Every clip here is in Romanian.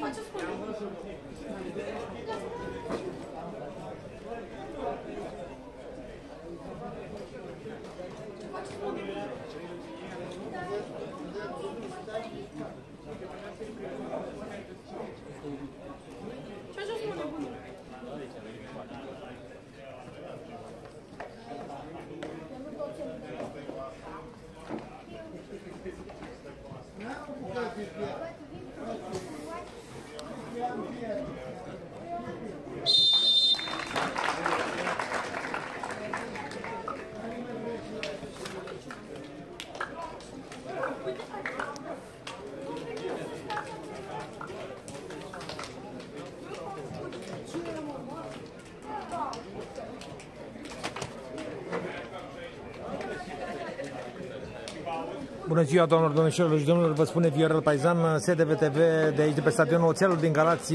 Bună ziua, doamnelor, domnișoarelor și domnilor, vă spune Viorel Paizan, SDVTV de aici de pe stadionul Oțelul din Galați.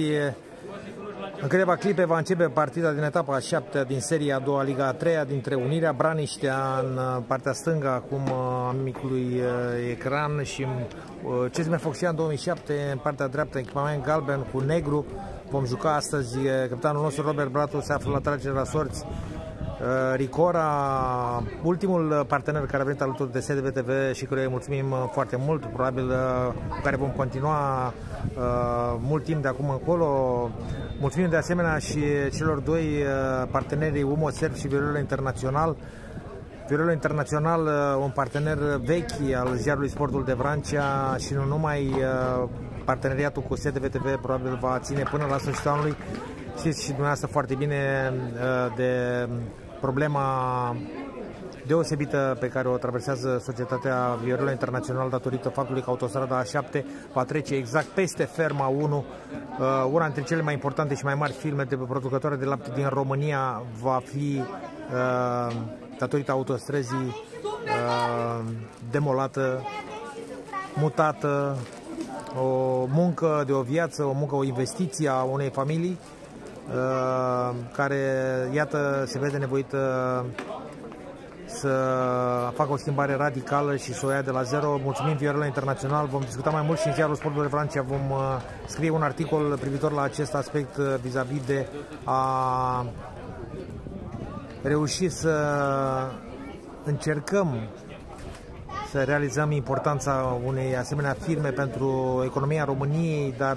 În câteva clipe va începe partida din etapa a 7-a din seria a doua, Liga a 3-a, dintre Unirea Braniștea în partea stângă, acum a micului ecran, și CSM Foxia 2007 în partea dreaptă, echipament galben cu negru. Vom juca astăzi, capitanul nostru Robert Bratu se află la tragere la sorți. Ricora, ultimul partener care a venit alături de SDVTV și căruia îi mulțumim foarte mult, probabil cu care vom continua mult timp de acum încolo. Mulțumim de asemenea și celor doi parteneri, UMOSERV și Viorel Internațional. Viorel Internațional, un partener vechi al ziarului Sportul de Vrancea și nu numai. Parteneriatul cu SDVTV probabil va ține până la sfârșitul anului. Știți și dumneavoastră foarte bine de problema deosebită pe care o traversează societatea Viorel Internațional datorită faptului că autostrada A7 va trece exact peste Ferma 1, una dintre cele mai importante și mai mari firme de producătoare de lapte din România. Va fi, datorită autostrăzii, demolată, mutată. O muncă de o viață, o muncă, o investiție a unei familii care, iată, se vede nevoită să facă o schimbare radicală și să o ia de la zero. Mulțumim Viorel Internațional, vom discuta mai mult și în ziarul Sportul de Vrancea, vom scrie un articol privitor la acest aspect vis-a-vis de a reuși să încercăm să realizăm importanța unei asemenea firme pentru economia României, dar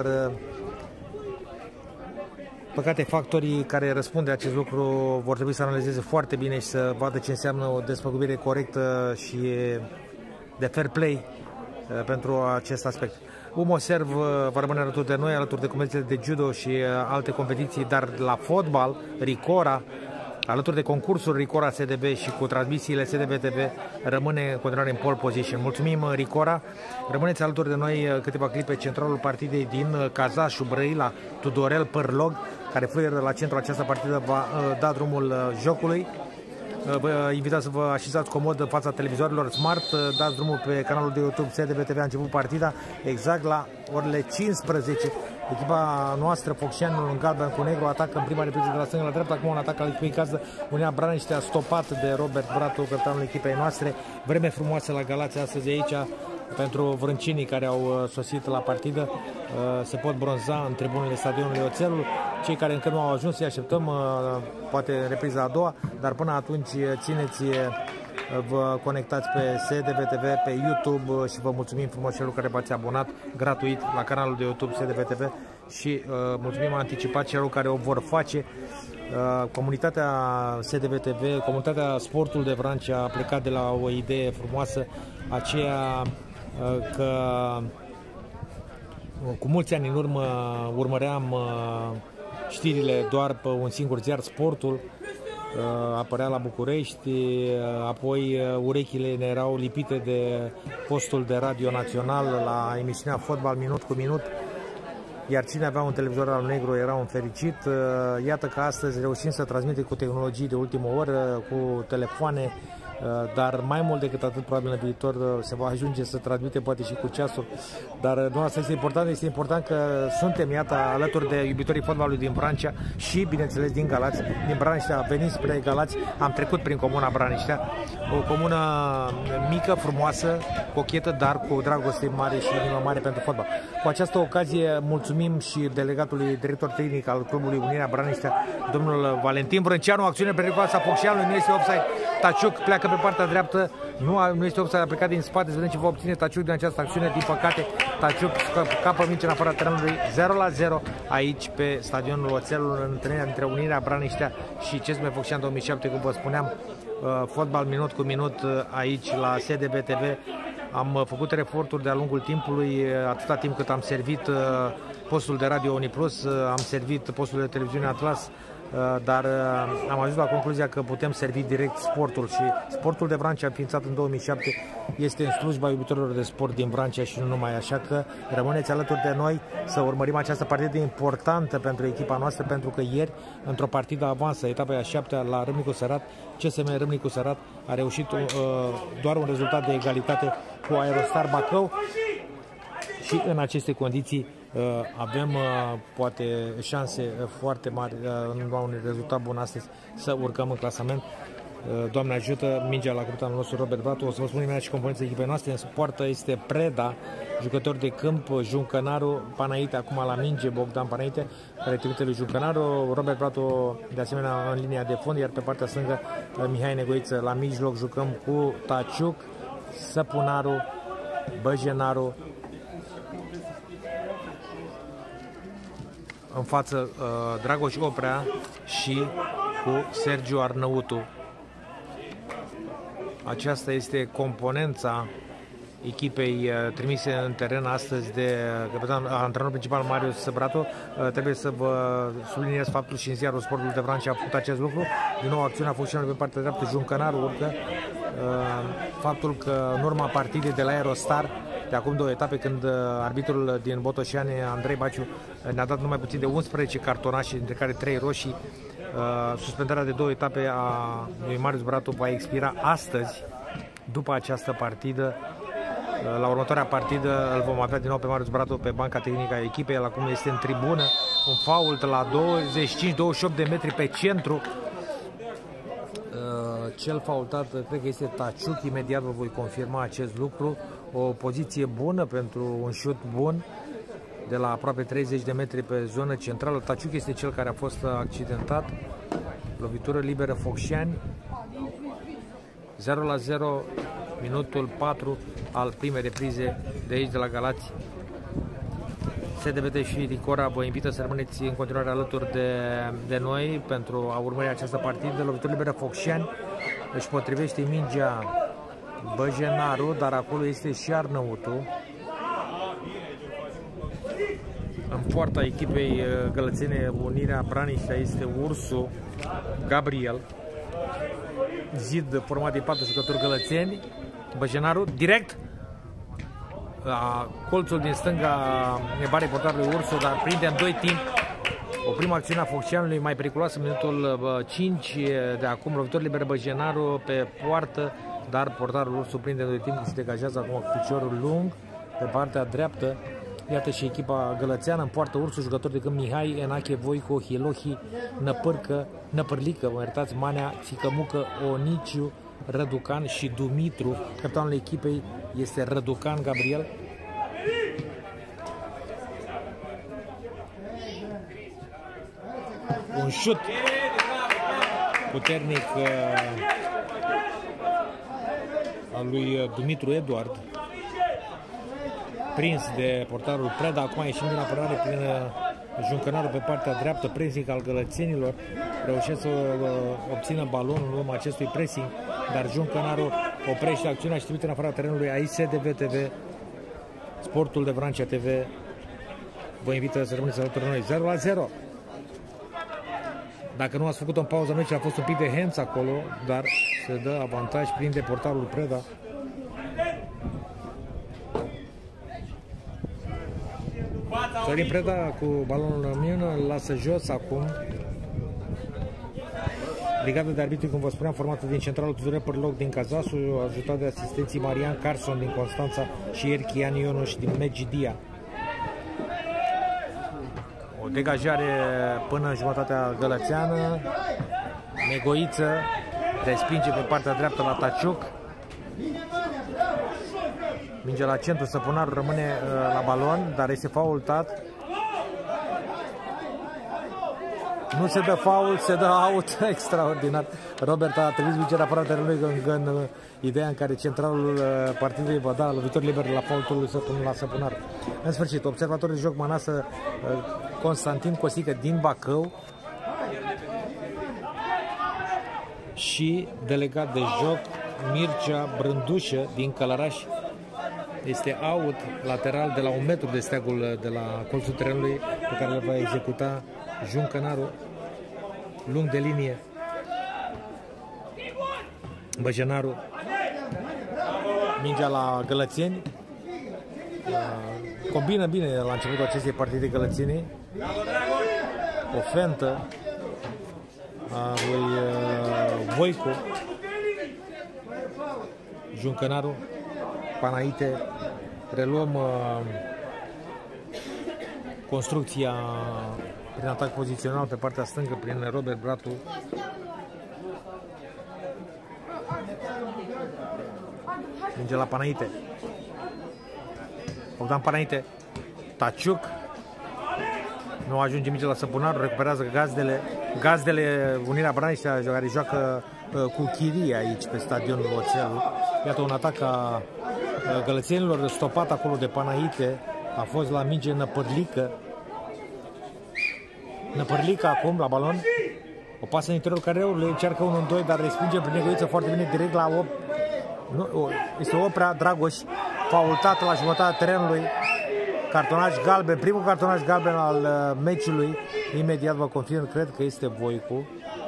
păcate factorii care răspund de acest lucru vor trebui să analizeze foarte bine și să vadă ce înseamnă o despăgubire corectă și de fair play pentru acest aspect. UMOSERV va rămâne alături de noi, alături de competițiile de judo și alte competiții, dar la fotbal, Ricora, alături de concursul Ricora SDB și cu transmisiile SDVTV, rămâne în continuare în pole position. Mulțumim, Ricora! Rămâneți alături de noi câteva clipe. Centralul partidei din Cazașul, Brăila, Tudorel Părlog, care fluieră la centrul această partidă, va da drumul jocului. Vă invitați să vă așezați comod în fața televizorilor smart, dați drumul pe canalul de YouTube SDVTV. A început partida exact la orele 15. Echipa noastră, Foxianul, în galben cu negru, atacă în prima repriză de la stânga la dreapta. Acum un atac al echipei gazdă, Unirea Braniștea, stopat de Robert Bratu, capitanul echipei noastre. Vreme frumoasă la Galați astăzi aici pentru vrâncinii care au sosit la partidă. Se pot bronza în tribunele stadionului Oțelul. Cei care încă nu au ajuns, îi așteptăm, poate în repriza a doua, dar până atunci țineți, vă conectați pe SDVTV, pe YouTube și vă mulțumim frumos celor care v-ați abonat gratuit la canalul de YouTube SDVTV și mulțumim anticipat celor care o vor face. Comunitatea SDVTV, comunitatea Sportul de Vrancea a plecat de la o idee frumoasă, aceea că cu mulți ani în urmă urmăream știrile doar pe un singur ziar, Sportul, apărea la București, apoi urechile ne erau lipite de postul de radio național la emisiunea Fotbal minut cu minut, iar cine avea un televizor al negru era un fericit. Iată că astăzi reușim să transmitem cu tehnologii de ultimă oră, cu telefoane dar mai mult decât atât, probabil în viitor se va ajunge să transmite poate și cu ceasul, dar nu asta este important că suntem, iată, alături de iubitorii fotbalului din Vrancea și, bineînțeles, din Galați, din Braniștea, venind spre Galați, am trecut prin comuna Braniștea, o comună mică, frumoasă, cochetă, dar cu dragoste mare și inimă mare pentru fotbal. Cu această ocazie mulțumim și delegatului director tehnic al clubului Unirea Braniștea, domnul Valentin Vrânceanu, acțiune periculoasă a Focșeanului, nu este offside, Taciuc pleacă pe partea dreaptă, nu este offside, a plecat din spate, să vedem ce va obține Taciuc din această acțiune, din păcate Taciuc capă minge în afara terenului, 0-0 aici pe stadionul Oțelul, în întâlnirea dintre Unirea Braniștea și CSM Focșean 2007, cum vă spuneam, fotbal minut cu minut aici la SDB TV. Am făcut eforturi de-a lungul timpului, atâta timp cât am servit postul de radio Uniplus, am servit postul de televiziune Atlas, dar am ajuns la concluzia că putem servi direct sportul și sportul de Vrancea, înființat în 2007, este în slujba iubitorilor de sport din Vrancea și nu numai, așa că rămâneți alături de noi să urmărim această partidă importantă pentru echipa noastră, pentru că ieri, într-o partidă avansă, etapa a 7-a la Râmnicu Sărat, CSM Râmnicu Sărat a reușit doar un rezultat de egalitate cu Aerostar Bacău și în aceste condiții avem poate șanse foarte mari în un rezultat bun astăzi să urcăm în clasament. Doamne ajută, mingea la capitanul nostru Robert Bratu. O să vă spun imediat și componența echipei noastre. În poartă este Preda, jucător de câmp, Juncănaru, Panaite acum la minge, Bogdan Panaite, care trimite lui Juncănaru, Robert Bratu de asemenea în linia de fund, iar pe partea stângă Mihai Negoiță. La mijloc jucăm cu Taciuc, Săpunaru, Băjenaru, în față Dragoș Oprea și cu Sergiu Arnăutu. Aceasta este componența echipei trimise în teren astăzi de antrenorul principal Marius Săbratu. Trebuie să vă subliniez faptul și în ziarul Sportul de Vrancea a făcut acest lucru. Din nou acțiunea Focșeanului pe partea dreaptă, Juncănaru urcă. Faptul că în urma partidei de la Aerostar de acum 2 etape, când arbitrul din Botoșani, Andrei Baciu, ne-a dat numai puțin de 11 cartonașe, dintre care 3 roșii, suspendarea de 2 etape a lui Marius Bratu va expira astăzi. După această partidă, la următoarea partidă, îl vom avea din nou pe Marius Bratu pe banca tehnică a echipei. El acum este în tribună, un fault la 25-28 de metri pe centru. Cel faultat cred că este Taciuc, imediat vă voi confirma acest lucru. O poziție bună pentru un șut bun de la aproape 30 de metri pe zonă centrală. Taciuc este cel care a fost accidentat. Lovitură liberă Focșani. 0-0, minutul 4 al primei reprize de aici de la Galați. SDBT și Ricora vă invită să rămâneți în continuare alături de noi pentru a urmări această partidă. Lovitură liberă Focșani, își potrivește mingea Băjenaru, dar acolo este și Arnăutu. În poarta echipei gălățene Unirea Braniștea este Ursu Gabriel. Zid format de 4 jucători gălățeni. Băjenaru direct colțul din stânga ne bare portarului Ursu, dar prinde în 2 timp. O primă acțiune a Focșeanului mai periculoasă, minutul 5 de acum, lovitor liber Băjenaru pe poartă, dar portarul Ursu prinde în 2 timp și se degajează acum cu piciorul lung pe partea dreaptă. Iată și echipa gălățeană, în poartă Ursu, jucător de câmp Mihai, Enache, Voico, Hilohi, Năpârlică, mă iertați, Manea, Țicămucă, Oniciu, Răducan și Dumitru. Capitanul echipei este Răducan Gabriel. Un șut puternic al lui Dumitru Eduard, prins de portarul Preda. Acum ieșim din apărare prin Juncănaru pe partea dreaptă, pressing al gălățenilor. Reușesc să obțină balonul în urma acestui pressing, dar Juncănaru oprește acțiunea și trimite în afara terenului. Aici SDV TV, Sportul de Vrancea TV, vă invită să rămâneți alături de noi. 0-0. Dacă nu ați făcut-o în pauză meci, a fost un pic de hands acolo, dar se dă avantaj, prinde portarul Preda. Sorin Preda cu balonul în mână, îl lasă jos acum. Brigada de arbitri, cum vă spuneam, formată din centralul Tudorel Părloc din Cazasul, ajutat de asistenții Marian Carson din Constanța și Erchian Ionuș din Megidia. O degajare până în jumătatea gălățeană. Negoiță respinge pe partea dreaptă la Taciuc. Minge la centru, Săpunaru rămâne la balon, dar este faultat. Nu se dă faul, se dă out. Extraordinar. Robert a trimis mingerea afara terenului în ideea în care centralul partidului va da lovitori liberi la faultul la Săpunaru. În sfârșit, observator de joc Manasă Constantin Cosică din Bacău și delegat de joc Mircea Brândușă din Călăraș. Este out lateral de la 1 metru de steagul de la colțul terenului pe care îl va executa Juncănaru, lung de linie. Băjenaru, mingea la Gălățeni, combină bine la începutul acestei partide Gălățenii. O fentă a lui Voicu. Juncănaru, Panaite. Reluăm construcția prin atac pozițional pe partea stângă prin Robert Bratu. Minge la Panaite. Bogdan Panaite. Taciuc. Nu ajunge minge la Săpunaru, recuperează Gazdele. Gazdele, Unirea Braniștea, care joacă cu chirie aici pe stadionul Oțelul. Iată un atac a gălățenilor stopat acolo de Panaite. A fost la minge Năpărlică. Năpărlică acum la balon. O pasă în interiorul careului, încearcă 1-2, dar respinge prin Negoiță foarte bine direct la 8. Este Oprea Dragoș, faultat la jumătatea terenului. Cartonaj galben, primul cartonaj galben al meciului. Imediat vă confirm, cred că este Voicu.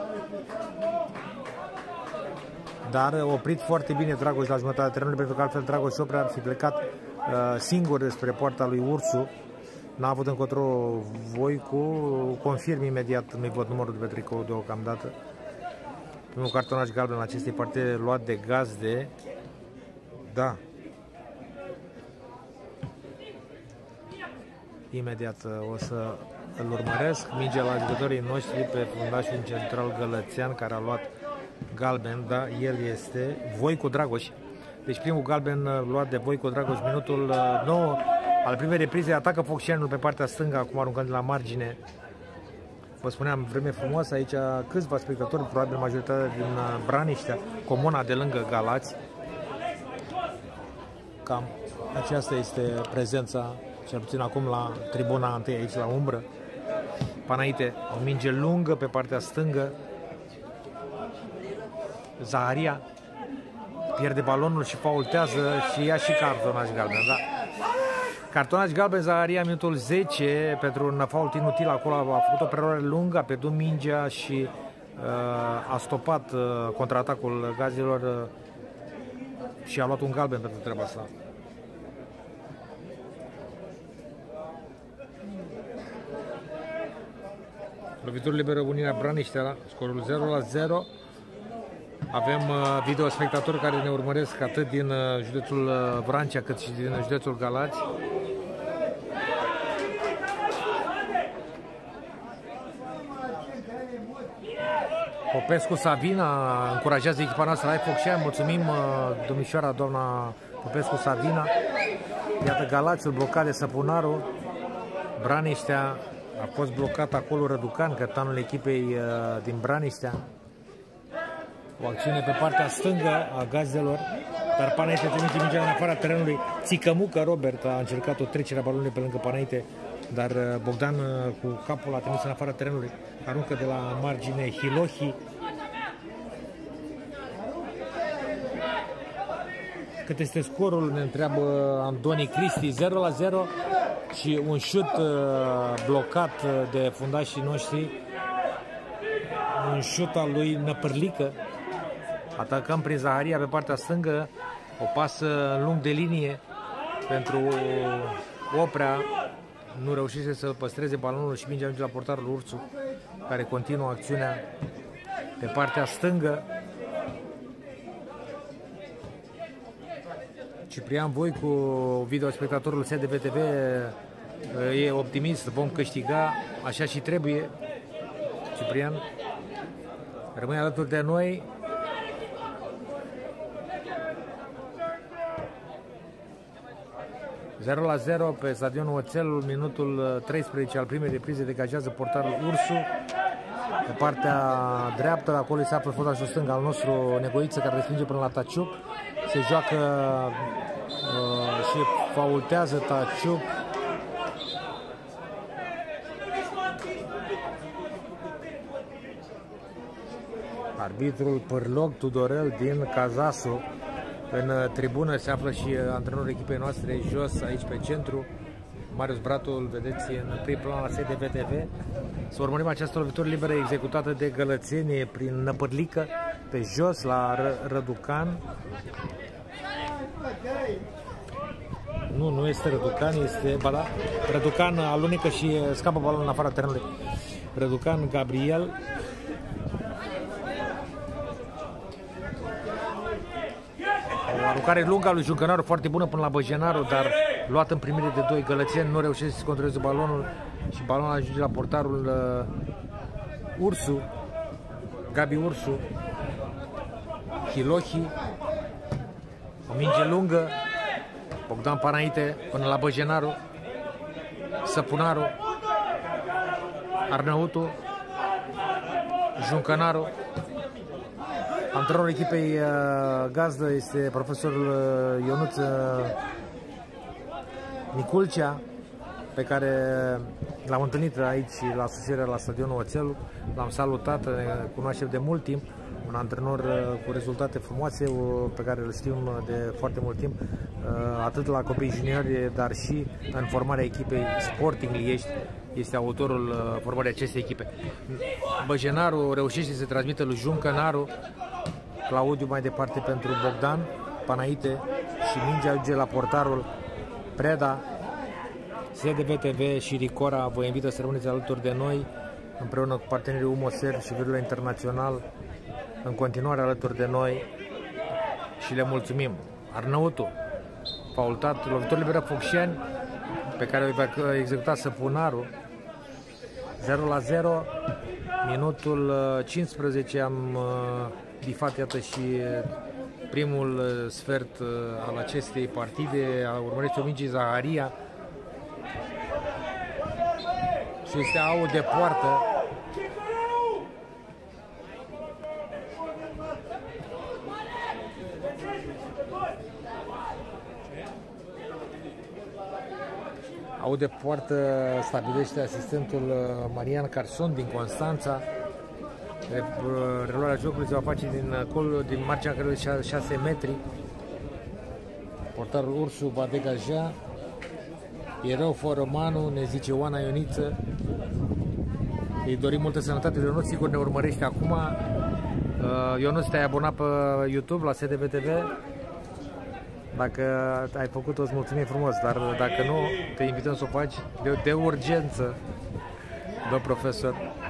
Dar oprit foarte bine Dragoș la jumătatea terenului, pentru că altfel Dragoș și Oprea ar fi plecat singur despre poarta lui Ursu. N-a avut încotro Voicu, confirm imediat, nu-i văd numărul de pe tricou deocamdată. Primul cartonaj galben la acestei partide luat de Gazde. Da. Imediat o să îl urmăresc. Minge la jucătorii noștri pe fundașul central Gălățean, care a luat galben, da, el este Voicu Dragoș. Deci primul galben luat de Voicu Dragoș, minutul 9 al primei reprize, atacă Focșanul pe partea stângă, acum aruncând la margine. Vă spuneam, vreme frumoasă aici, câțiva spectatori, probabil majoritatea din Braniștea, comuna de lângă Galați. Cam aceasta este prezența, cel puțin acum la tribuna întâi, aici la umbră. Panaite, o minge lungă pe partea stângă. Zaharia pierde balonul și faultează și ia și cartonaj galben, da? Cartonaj galben Zaharia, minutul 10, pentru un fault inutil acolo, a făcut o preluare lungă, a pierdut mingea și a stopat contraatacul Gazilor și a luat un galben pentru treaba asta. Lovitură liberă Unirea Braniștea, scorul 0-0. Avem video spectatori care ne urmăresc atât din județul Vrancea cât și din județul Galați. Popescu Savina încurajează echipa noastră la Focșani. Mulțumim, domnișoara, doamna Popescu Savina. Iată Galațiul blocat de Săpunaru. Braniștea a fost blocat acolo Răducan, capitanul echipei din Braniștea. O acțiune pe partea stângă a Gazdelor, dar Panaite trimite mingea în afara terenului. Țicămucă Robert a încercat o trecere a balonului pe lângă Panaite, dar Bogdan cu capul a trimis în afara terenului. Aruncă de la margine Hilohi. Cât este scorul, ne întreabă Andoni Cristi. 0-0 și un șut blocat de fundașii noștri. Un șut al lui Năpărlică. Atacăm prin Zaharia pe partea stângă. O pasă lung de linie pentru Oprea. Nu reușise să păstreze balonul și mingea ajunge la portarul Ursu, care continuă acțiunea. Pe partea stângă, Ciprian Voicu, videospectatorul SDVTV, e optimist, vom câștiga, așa și trebuie. Ciprian rămâne alături de noi. La 0 pe stadionul Oțelul, minutul 13 al primei reprize, degajează portarul Ursu. Pe partea dreaptă, acolo se află fundașul stâng al nostru, Negoiță, care respinge până la Taciuc. Se joacă și faultează Taciuc. Arbitrul Pârloc Tudorel din Cazasu. În tribună se află și antrenorul echipei noastre jos, aici pe centru. Marius Bratu, îl vedeți în prim plan la SDVTV. Să urmărim această lovitură liberă executată de Gălățenie prin Năpârlică, pe jos la Răducan. Nu este Răducan, este... Ba da, Răducan alunecă și scapă balonul în afara terenului. Răducan Gabriel. O aruncare lungă a lui Juncănaru, foarte bună până la Băjenaru, dar luat în primire de 2. Gălățeni nu reușește să controleze balonul și balonul ajunge la portarul Ursu, Gabi Ursu. Hilohi, o minge lungă, Bogdan Panaite până la Băjenaru, Săpunaru, Arnăutu, Juncănaru. Antrenorul echipei gazdă este profesorul Ionuț Niculcea, pe care l-am întâlnit aici la sosirea la stadionul Oțelul. L-am salutat, ne cunoaștem de mult timp, un antrenor cu rezultate frumoase, pe care îl știm de foarte mult timp, atât la copii juniori, dar și în formarea echipei Sporting Liești. Este autorul formării acestei echipe. Băjenaru reușește să transmită lui Juncănaru, Claudiu mai departe pentru Bogdan Panaite și mingea ajunge la portarul Preda. SDVTV și Ricora vă invită să rămâneți alături de noi, împreună cu partenerii Umoser și Virula Internațional, în continuare alături de noi și le mulțumim. Arnăutu, faultat, lovitură liberă Focșeni, pe care o va executa Săpunaru. 0-0, minutul 15, am bifat, iată, și primul sfert al acestei partide. Urmărește o minge Zaharia și este out de poartă. Out de poartă stabilește asistentul Marian Carson din Constanța. Reluarea jocului se va face din marginea căruia 6 metri. Portarul Ursu va degaja. Erau fără Manu, ne zice Oana Ioniță. Îi dorim multă sănătate. Ionuț sigur ne urmărește acum. Ionuț, te-ai abonat pe YouTube la SDVTV? Dacă ai făcut-o, îți mulțumim frumos, dar dacă nu, te invităm să o faci de urgență, domn profesor.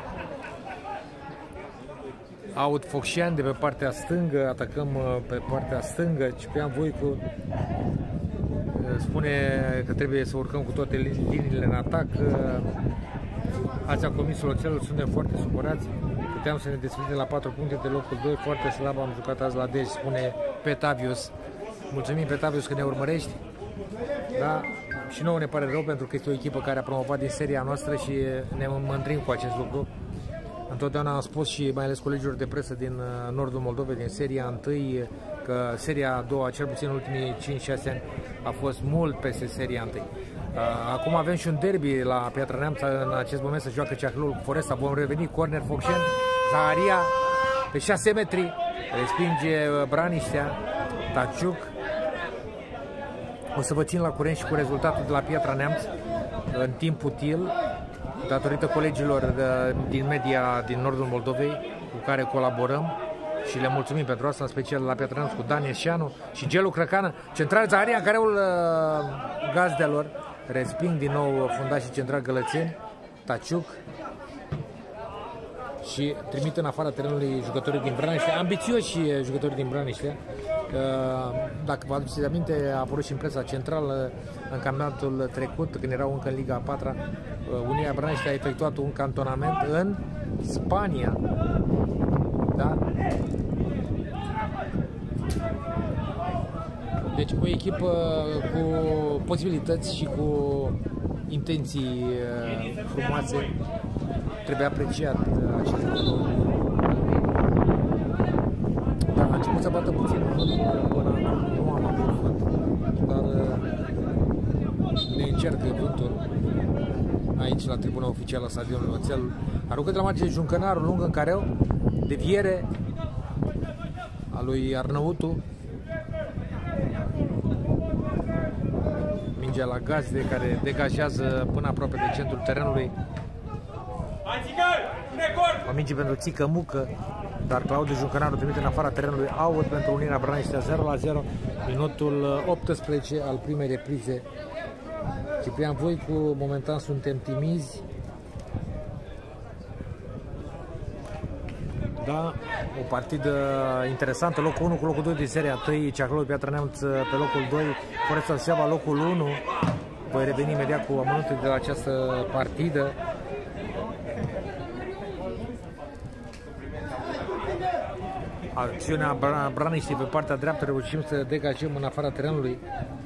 Out Focșean de pe partea stângă, atacăm pe partea stângă. Ciprian Voicu spune că trebuie să urcăm cu toate liniile în atac. Azi comisul Oțelul, suntem foarte supărați. Puteam să ne desfășurăm la 4 puncte de locul 2, foarte slab am jucat azi la Dej, spune Petavius. Mulțumim, Petavius, că ne urmărești. Da? Și nouă ne pare rău, pentru că este o echipă care a promovat din seria noastră și ne mândrim cu acest lucru. Întotdeauna am spus, și mai ales colegilor de presă din nordul Moldovei, din seria 1, că seria a doua, cel puțin în ultimii 5-6 ani, a fost mult peste seria 1. Acum avem și un derby la Piatra Neamț, în acest moment se joacă Ceahlul cu Foresta. Vom reveni, corner Focșeni, Zaharia pe 6 metri, respinge Braniștea, Taciuc. O să vă țin la curent și cu rezultatul de la Piatra Neamț în timp util, datorită colegilor din media din nordul Moldovei cu care colaborăm și le mulțumim pentru asta, în special la Piatra Neamț cu Dan Eșeanu și Gelu Crăcană. Central Zaharia, careul gazdelor, resping din nou fundașii central Gălățeni, Taciuc și trimit în afara terenului jucătorii din Braniștea, ambițioși jucătorii din Braniștea. Dacă vă aduceți aminte, a apărut și în presa centrală în campionatul trecut, când erau încă în Liga a 4-a, Unirea Braniștea a efectuat un cantonament în Spania. Da? Deci o echipă cu posibilități și cu intenții frumoase, trebuie apreciat acest lucru. Da, a început să bată puțin până nu am avut vânt, dar ne încercă vântul aici la tribuna oficială a stadionului Oțelul. Aruncă de la margine Juncănaru, lung în careu, deviere a lui Arnăutu. Mingea la Gazde, care degajează până aproape de centrul terenului. O minge pentru Țică Mucă, dar Claudiu Juncănaru trimite în afara terenului out pentru Unirea Braniștea. 0-0, minutul 18 al primei reprize. Ciprian Voicu, momentan suntem timizi. Da, o partidă interesantă, locul 1 cu locul 2 din seria 3, Ceahlău Piatra Neamț pe locul 2, Forestal Suceava locul 1. Voi reveni imediat cu amănuntul de la această partidă. Acțiunea Braniștii pe partea dreaptă, reușim să degajăm în afara terenului.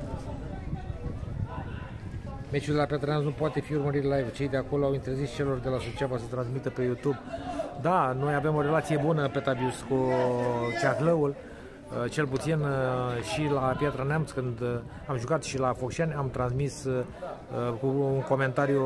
Meciul de la Piatra Neamț nu poate fi urmărit live. Cei de acolo au interzis celor de la Suceava să transmită pe YouTube. Da, noi avem o relație bună pe Tabius cu Ceahlăul, cel puțin și la Piatra Neamț, când am jucat și la Focșani, am transmis cu un comentariu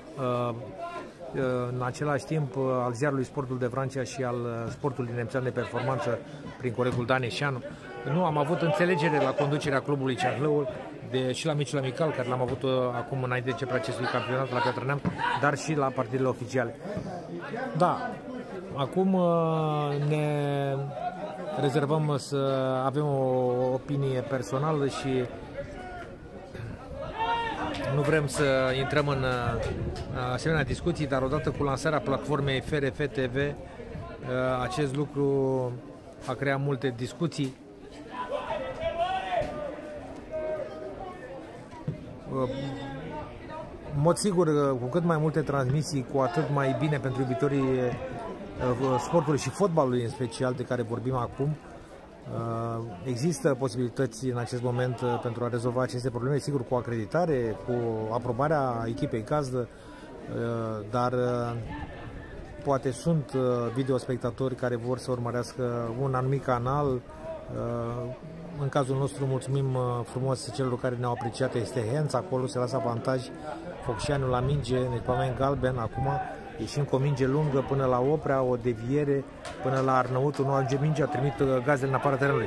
în același timp al ziarului Sportul de Vrancea și al Sportului Nemțean de Performanță prin colegul Dan Eșeanu. Nu am avut înțelegere la conducerea clubului Ceahlăul și la meciul amical, care l-am avut acum înainte de începerea acestui campionat la Piatra Neamț, dar și la partidele oficiale. Da, acum ne rezervăm să avem o opinie personală și nu vrem să intrăm în asemenea discuții, dar odată cu lansarea platformei FRF TV, acest lucru a creat multe discuții. În mod sigur, cu cât mai multe transmisii, cu atât mai bine pentru iubitorii sportului și fotbalului în special, de care vorbim acum. Există posibilități în acest moment pentru a rezolva aceste probleme, sigur cu acreditare, cu aprobarea echipei gazdă, dar poate sunt videospectatori care vor să urmărească un anumit canal. În cazul nostru mulțumim frumos celor care ne-au apreciat. Este Hens, acolo se lasă avantaj, Focșaniul la minge, echipament galben, acum ieșim cu o minge lungă până la Oprea, o deviere până la Arnăutul, nu ajunge mingea, trimit Gazdele în afara terenului.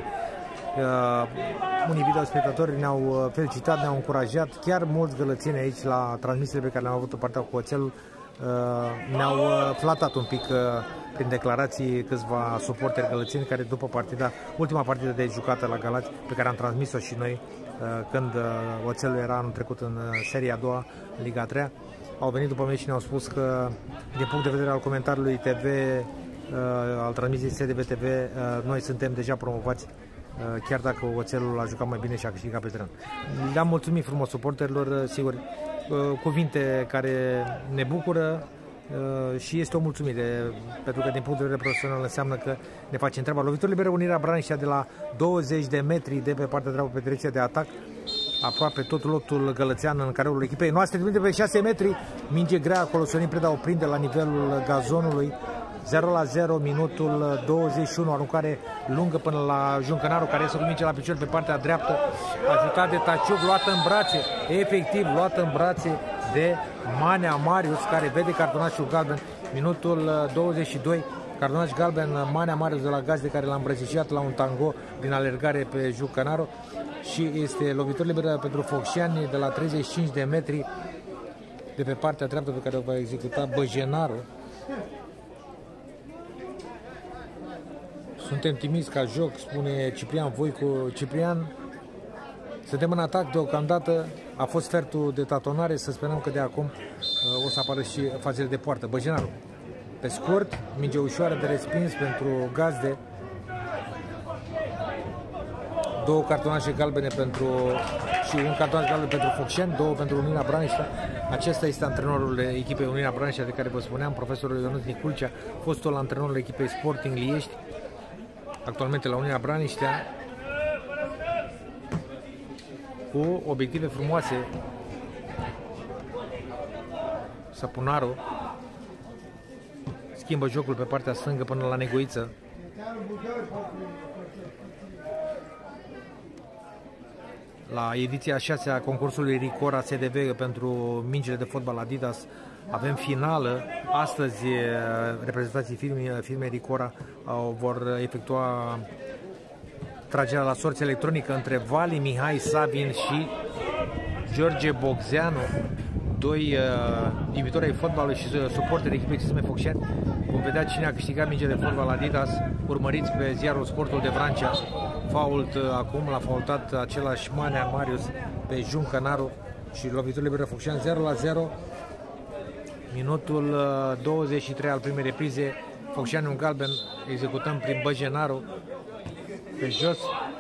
Unii videospectatori ne-au felicitat, ne-au încurajat, chiar mulți gălățeni aici la transmisiile pe care le-am avut în partea cu Oțelul ne-au flatat un pic prin declarații câțiva suporteri gălățeni care după partida, ultima partidă de jucată la Galați, pe care am transmis-o și noi când Oțelul era anul trecut în seria a doua, Liga a 3-a, au venit după meci și ne-au spus că din punct de vedere al comentariului TV, al transmisiei SDV TV, noi suntem deja promovați, chiar dacă Oțelul a jucat mai bine și a câștigat pe teren. Le-am mulțumit frumos suporterilor, sigur, cuvinte care ne bucură și este o mulțumire, pentru că din punct de vedere profesional înseamnă că ne facem treaba. Lovitură liberă, Unirea Braniștea de la 20 de metri de pe partea dreaptă pe direcția de atac, aproape tot lotul gălățean în careul echipei noastre, trimite pe 6 metri, minge grea acolo, Sorin Preda o prinde la nivelul gazonului. 0-0, minutul 21, aruncare lungă până la Juncănaru, care iese cu minge la picior pe partea dreaptă, ajutat de Taciuc, luată în brațe, efectiv luată în brațe de Manea Marius, care vede cartonașul galben. Minutul 22, cartonaș galben, Manea Marius de la Gazde, care l-a îmbrățișat la un tango din alergare pe Juncănaru, și este lovitură liberă pentru Focșani de la 35 de metri de pe partea dreaptă, pe care o va executa Băjenaru. Suntem timizi ca joc, spune Ciprian Voicu. Ciprian, suntem în atac deocamdată, a fost fertul de tatonare, să sperăm că de acum o să apară și fazele de poartă. Băjenaru pe scurt, minge ușoară de respins pentru Gazde. 2 cartonașe galbene și un cartonaș galben pentru Focșani, 2 pentru Uniunea Braniștea. Acesta este antrenorul echipei Uniunea Braniștea de care vă spuneam, profesorul Ionuț Niculcea, fostul antrenorul echipei Sporting Liești, actualmente la Uniunea Braniștea, cu obiective frumoase. Săpunaru schimbă jocul pe partea stângă până la Negoiță. La ediția 6-a concursului Ricora SDV pentru mingile de fotbal Adidas avem finală. Astăzi reprezentanții firmei Ricora vor efectua tragerea la sorți electronică între Vali Mihai Sabin și George Bogzeanu, 2 iubitori ai fotbalului și suporteri echipei CSM Focșani. Vom vedea cine a câștigat minge de fotbal Adidas. Urmăriți pe ziarul Sportul de Vrancea. Fault acum, l-a faultat același Manea Marius pe Juncănaru și lovitură liberă Focșani. 0-0, minutul 23 al primei reprize. Focșani un galben, executăm prin Băjenaru pe jos.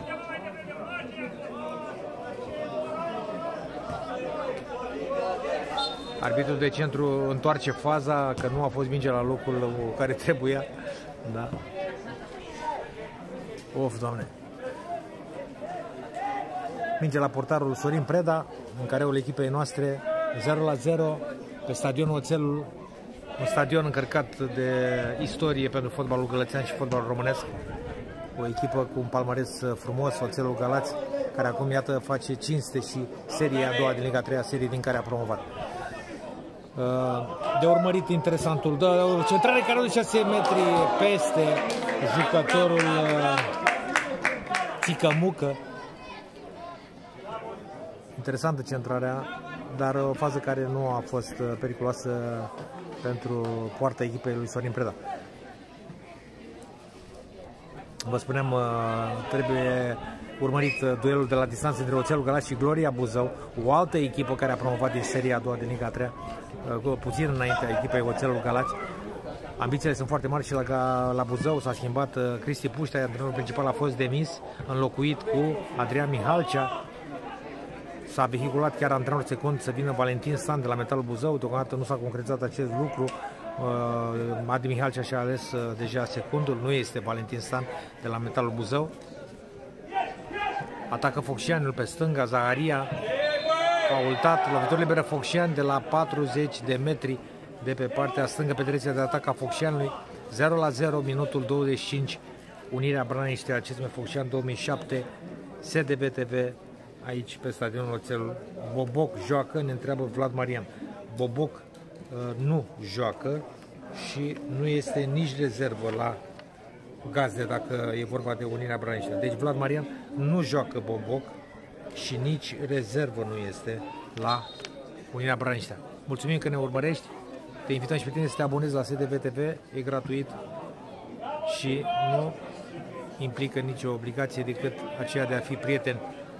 Arbitrul de centru întoarce faza, că nu a fost minge la locul care trebuia. Da. Of, Doamne. Minge la portarul Sorin Preda, în careul echipei noastre. 0-0 pe stadionul Oțelul, un stadion încărcat de istorie pentru fotbalul gălățean și fotbalul românesc. O echipă cu un palmares frumos, Oțelul Galați, care acum, iată, face cinste și seria a doua din Liga 3, serie din care a promovat. De urmărit interesantul, centrare care de 6 metri peste jucătorul Țicămucă. Interesantă centrarea, dar o fază care nu a fost periculoasă pentru poarta echipei lui Sorin Preda. Vă spuneam, trebuie urmărit duelul de la distanță între Oțelul Galați și Gloria Buzău, o altă echipă care a promovat din seria a doua din Liga 3, puțin înaintea echipei Oțelul Galați. Ambițiile sunt foarte mari și la Buzău s-a schimbat Cristi Puștea, antrenorul principal a fost demis, înlocuit cu Adrian Mihalcea. S-a vehiculat chiar antrenorul secund să vină Valentin Stan de la Metalul Buzău, deocamdată nu s-a concretizat acest lucru. Adi Mihalcea și-a ales deja secundul, nu este Valentin Stan de la Metalul Buzău. Atacă Focșaniul pe stânga, Zaharia, faultat, lovitură liberă Focșani de la 40 de metri de pe partea stângă pe direcția de atac a Focșaniului. 0-0, minutul 25, Unirea Braniștea, CSM Focșani 2007, SDB TV, aici pe stadionul Oțelul. Boboc joacă, ne întreabă Vlad Marian. Boboc nu joacă și nu este nici rezervă la Gazde, dacă e vorba de Unirea Braniștea. Deci Vlad Marian nu joacă Boboc și nici rezervă nu este la Unirea Braniștea. Mulțumim că ne urmărești. Te invităm și pe tine să te abonezi la SDV TV, e gratuit și nu implică nicio obligație decât aceea de a fi prieten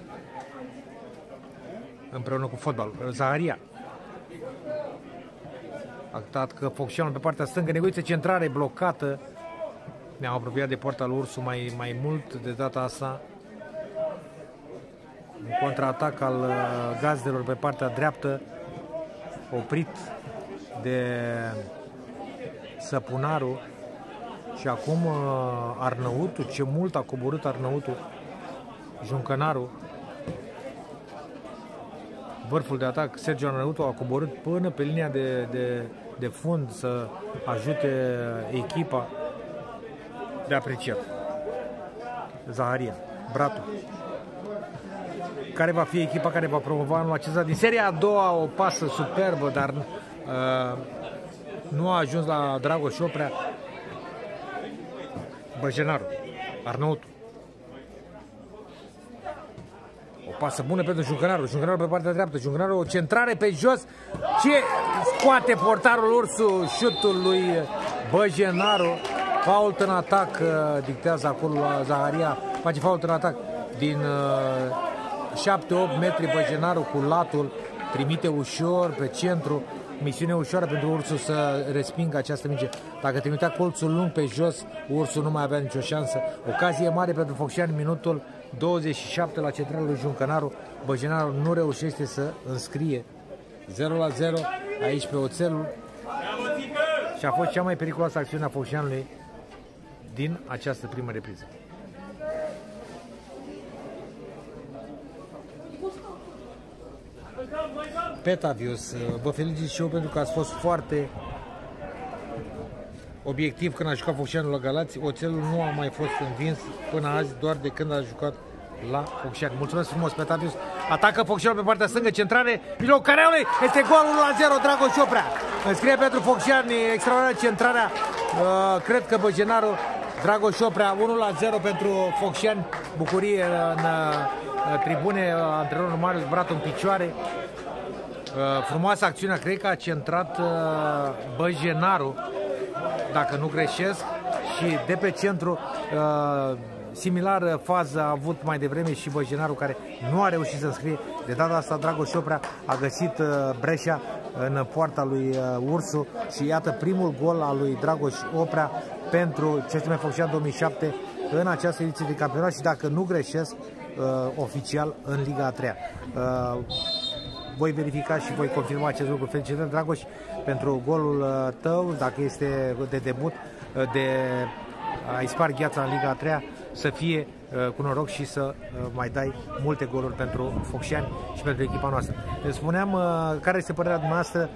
împreună cu fotbalul. Zaharia atacă Focșanul pe partea stângă, Negoiță, centrare blocată. Ne-am apropiat de poarta lui Ursu mai mult de data asta. Un contraatac al Gazdelor pe partea dreaptă, oprit de Săpunaru. Și acum Arnăutu, ce mult a coborât Arnăutu, Juncănaru. Vârful de atac, Sergiu Arnăutu a coborât până pe linia de fund să ajute echipa. De apreciat. Zaharia, Bratu. Care va fi echipa care va promova anul acesta din seria a doua? O pasă superbă, dar nu a ajuns la Dragoș Oprea. Băjenaru, Arnăutu. O pasă bună pentru Juncănaru. Juncănaru pe partea dreaptă. Juncănaru, o centrare pe jos. Ce scoate portarul Ursu? Șutul lui Băjenaru. Fault în atac, dictează acolo la Zaharia. Face fault în atac din 7-8 metri. Băjenaru cu latul trimite ușor pe centru. misiune ușoară pentru Ursul să respingă această minge. Dacă trimitea colțul lung pe jos, Ursul nu mai avea nicio șansă. Ocazie mare pentru Focșani, minutul 27 la centralul lui Juncănaru. Băjenaru nu reușește să înscrie. 0-0 aici pe Oțelul. Și a fost cea mai periculoasă acțiune a Focșanului din această primă repriză. Petavius, vă felicit și eu pentru că ați fost foarte obiectiv când a jucat Focșanul la Galați. Oțelul nu a mai fost învins până azi, doar de când a jucat la Focșani. Mulțumesc frumos, Petavius. Atacă Focșanul pe partea stângă, centrare, mijloc careului, este gol 1-0, Dragoș Oprea. Înscrie pentru Focșani, extraordinară centrarea, cred că Băjenaru, Dragoș Oprea, 1-0 pentru Focșani. Bucurie în tribune, antrenorul Marius Bratu în picioare. Frumoasă acțiune, cred că a centrat Băjenaru, dacă nu greșesc, și de pe centru similar fază a avut mai devreme și Băjenaru, care nu a reușit să înscrie. De data asta Dragoș Oprea a găsit breșa în poarta lui Ursu și iată primul gol al lui Dragoș Oprea pentru CSM Focșani 2007 în această ediție de campionat și, dacă nu greșesc, oficial în Liga a 3-a. Voi verifica și voi confirma acest lucru. Felicitări, Dragoș, pentru golul tău, dacă este de debut, de a-i spart gheața în Liga a 3-a, să fie cu noroc și să mai dai multe goluri pentru Focșani și pentru echipa noastră. Spuneam, care este părerea dumneavoastră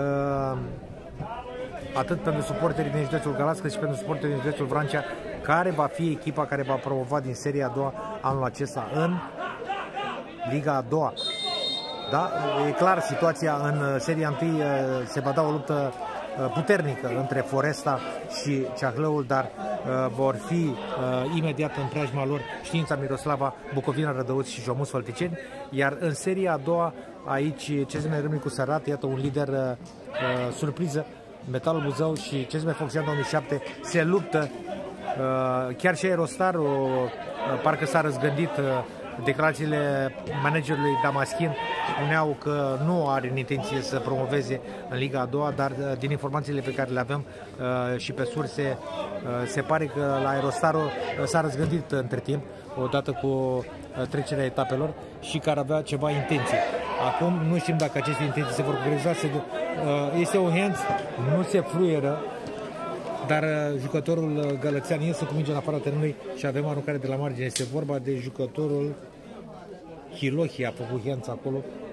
atât pentru suporterii din județul Galați, cât și pentru suporterii din județul Vrancea, care va fi echipa care va promova din seria a doua anul acesta în Liga a doua. Da, e clar, situația în seria 1 se va da o luptă puternică între Foresta și Ceahlăul, dar vor fi imediat în preajma lor Știința Miroslava, Bucovina Rădăuți și Jomus Fălticeni, iar în seria a doua aici CSM Râmnicu Sărat, iată un lider surpriză, Metalul Buzău și CSM Focșani 2007 se luptă. Chiar și Aerostar parcă s-a răzgândit. Declarațiile managerului Damaschin spuneau că nu are în intenție să promoveze în Liga a doua, dar din informațiile pe care le avem și pe surse, se pare că la Aerostarul s-a răzgândit între timp, odată cu trecerea etapelor, și că ar avea ceva intenție. Acum nu știm dacă aceste intenții se vor concretiza. Este un hands, nu se fluieră, dar jucătorul gălățean iese cu mingea în afara terenului și avem aruncare de la margine. Este vorba de jucătorul Hilohi, a făcut hands acolo.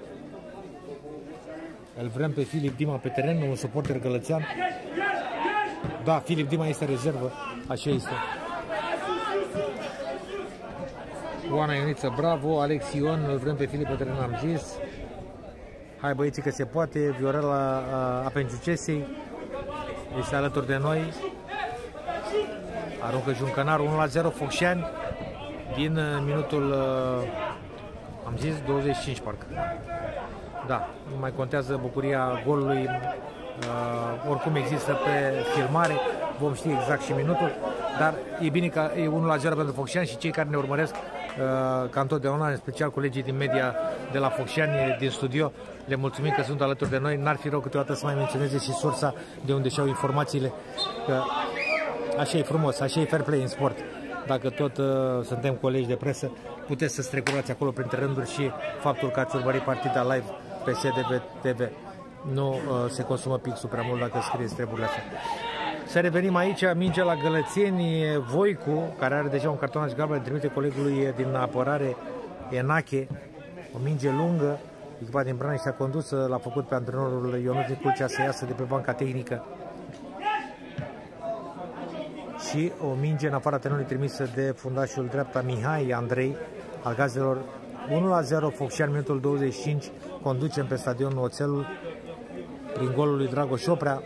Îl vrem pe Filip Dima pe teren, un suporter gălățean. Da, Filip Dima este rezervă, așa este. Oana Ioniță, bravo. Alex Ion, îl vrem pe Filip pe teren, am zis. Hai băieții că se poate. Viorela Apenciucesei este alături de noi. Aruncă Juncănaru, 1-0 Focșani din minutul, am zis, 25 parcă. Da, nu mai contează bucuria golului, oricum există pe filmare, vom ști exact și minutul, dar e bine că e 1-0 pentru Focșani și cei care ne urmăresc, ca întotdeauna, în special colegii din media de la Focșani, din studio, le mulțumim că sunt alături de noi. N-ar fi rău câteodată să mai menționeze și sursa de unde și-au informațiile, că așa e frumos, așa e fair play în sport. Dacă tot suntem colegi de presă, puteți să strecurați acolo printre rânduri și faptul că ați urmărit partida live pe SDV TV. Nu se consumă pixul prea mult dacă scrieți treburile astea. Să revenim aici, minge la Gălățeni. Voicu, care are deja un cartonaj galben, trimite colegului din apărare Enache, o minge lungă. Echipa din Braneș a condus, l-a făcut pe antrenorul Ionuț Niculcea să iasă de pe banca tehnică. Și o minge în afara terenului trimisă de fundașul dreapta Mihai Andrei al Gazelor. 1-0 Focșani, minutul 25. Conducem pe stadionul Oțelul prin golul lui Dragoș Oprea.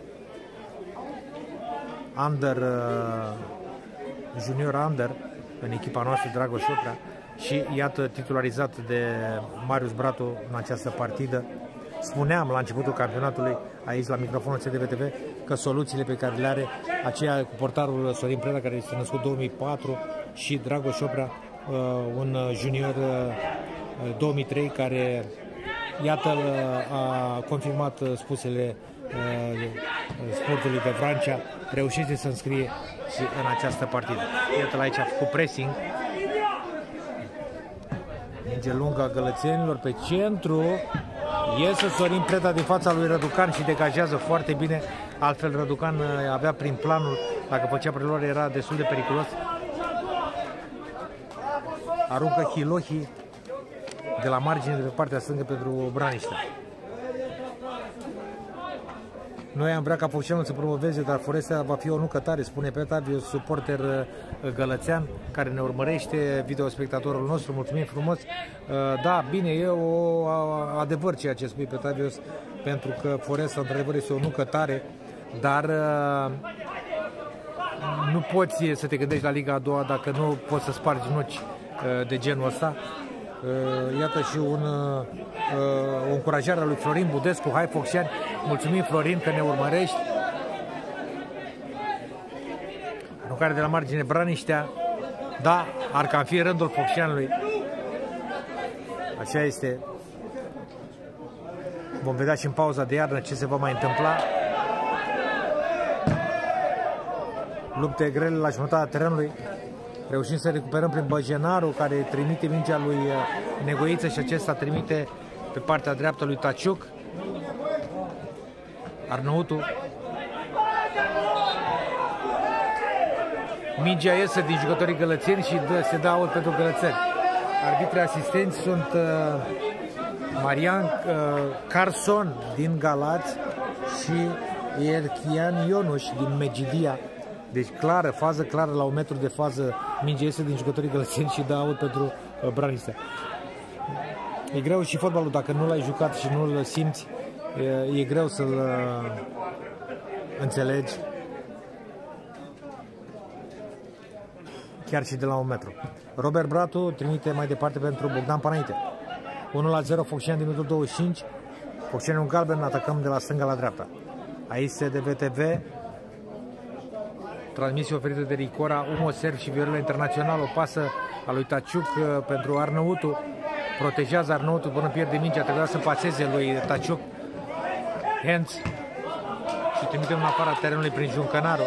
Junior Under în echipa noastră, Dragoș Oprea. Și iată, titularizat de Marius Bratu în această partidă. Spuneam la începutul campionatului, aici la microfonul CDV-TV, că soluțiile pe care le are, aceea cu portarul Sorin Preda, care este născut 2004, și Dragoș Oprea, un junior 2003, care Iată, a confirmat spusele sportului de Vrancea, reușește să înscrie și în această partidă. Iată, aici a făcut pressing. Minge lungă a gălățenilor pe centru. Iese Sorin Preda din fața lui Răducan și degajează foarte bine. Altfel Răducan avea prin planul, dacă făcea preluare, era destul de periculos. Aruncă Hilohi de la margine de pe partea stângă pentru Braniște. Noi am vrea ca Focșanul să promoveze, dar Forestea va fi o nucă tare, spune Petaviu, suporter gălățean care ne urmărește, videospectatorul nostru. Mulțumim frumos. Da, bine, e o adevăr ceea ce spui, Petaviu, pentru că Forestea într-adevăr este o nucă tare, dar nu poți să te gândești la Liga a doua dacă nu poți să spargi nuci de genul ăsta. Iată și o încurajare a lui Florin Budescu. Hai Focșani, mulțumim Florin că ne urmărești. Aruncare de la margine Braniștea. Da, ar cam fi rândul Focșanului. Așa este. Vom vedea și în pauza de iarnă ce se va mai întâmpla. Lupte grele la jumătatea terenului. Reușim să recuperăm prin Băjenaru, care trimite mingea lui Negoiță și acesta trimite pe partea dreaptă lui Taciuc. Arnăutu. Mingea iese din jucătorii gălățeni și se dă out pentru gălățeni. Arbitrii asistenți sunt Marian Carson din Galați și Erchian Ionuș din Megidia. Deci clară, fază clară, la 1 metru de fază, mingea iese din jucătorii gălățeni și dă out pentru Braniște. E greu și fotbalul, dacă nu l-ai jucat și nu l simți, e greu să-l înțelegi. Chiar și de la 1 metru. Robert Bratu trimite mai departe pentru Bogdan Panaite. 1-0 Focșani din minutul 25. Focșani un galben, atacăm de la stânga la dreapta. Aici SDV TV. Transmisie oferită de Ricora, Umoserv și Viorel Internațional. O pasă a lui Taciuc pentru Arnăutu. Protejează Arnăutu până pierde mingea. Trebuia să paseze lui Taciuc. Hands. Și trimitem în afara terenului prin Juncănaru.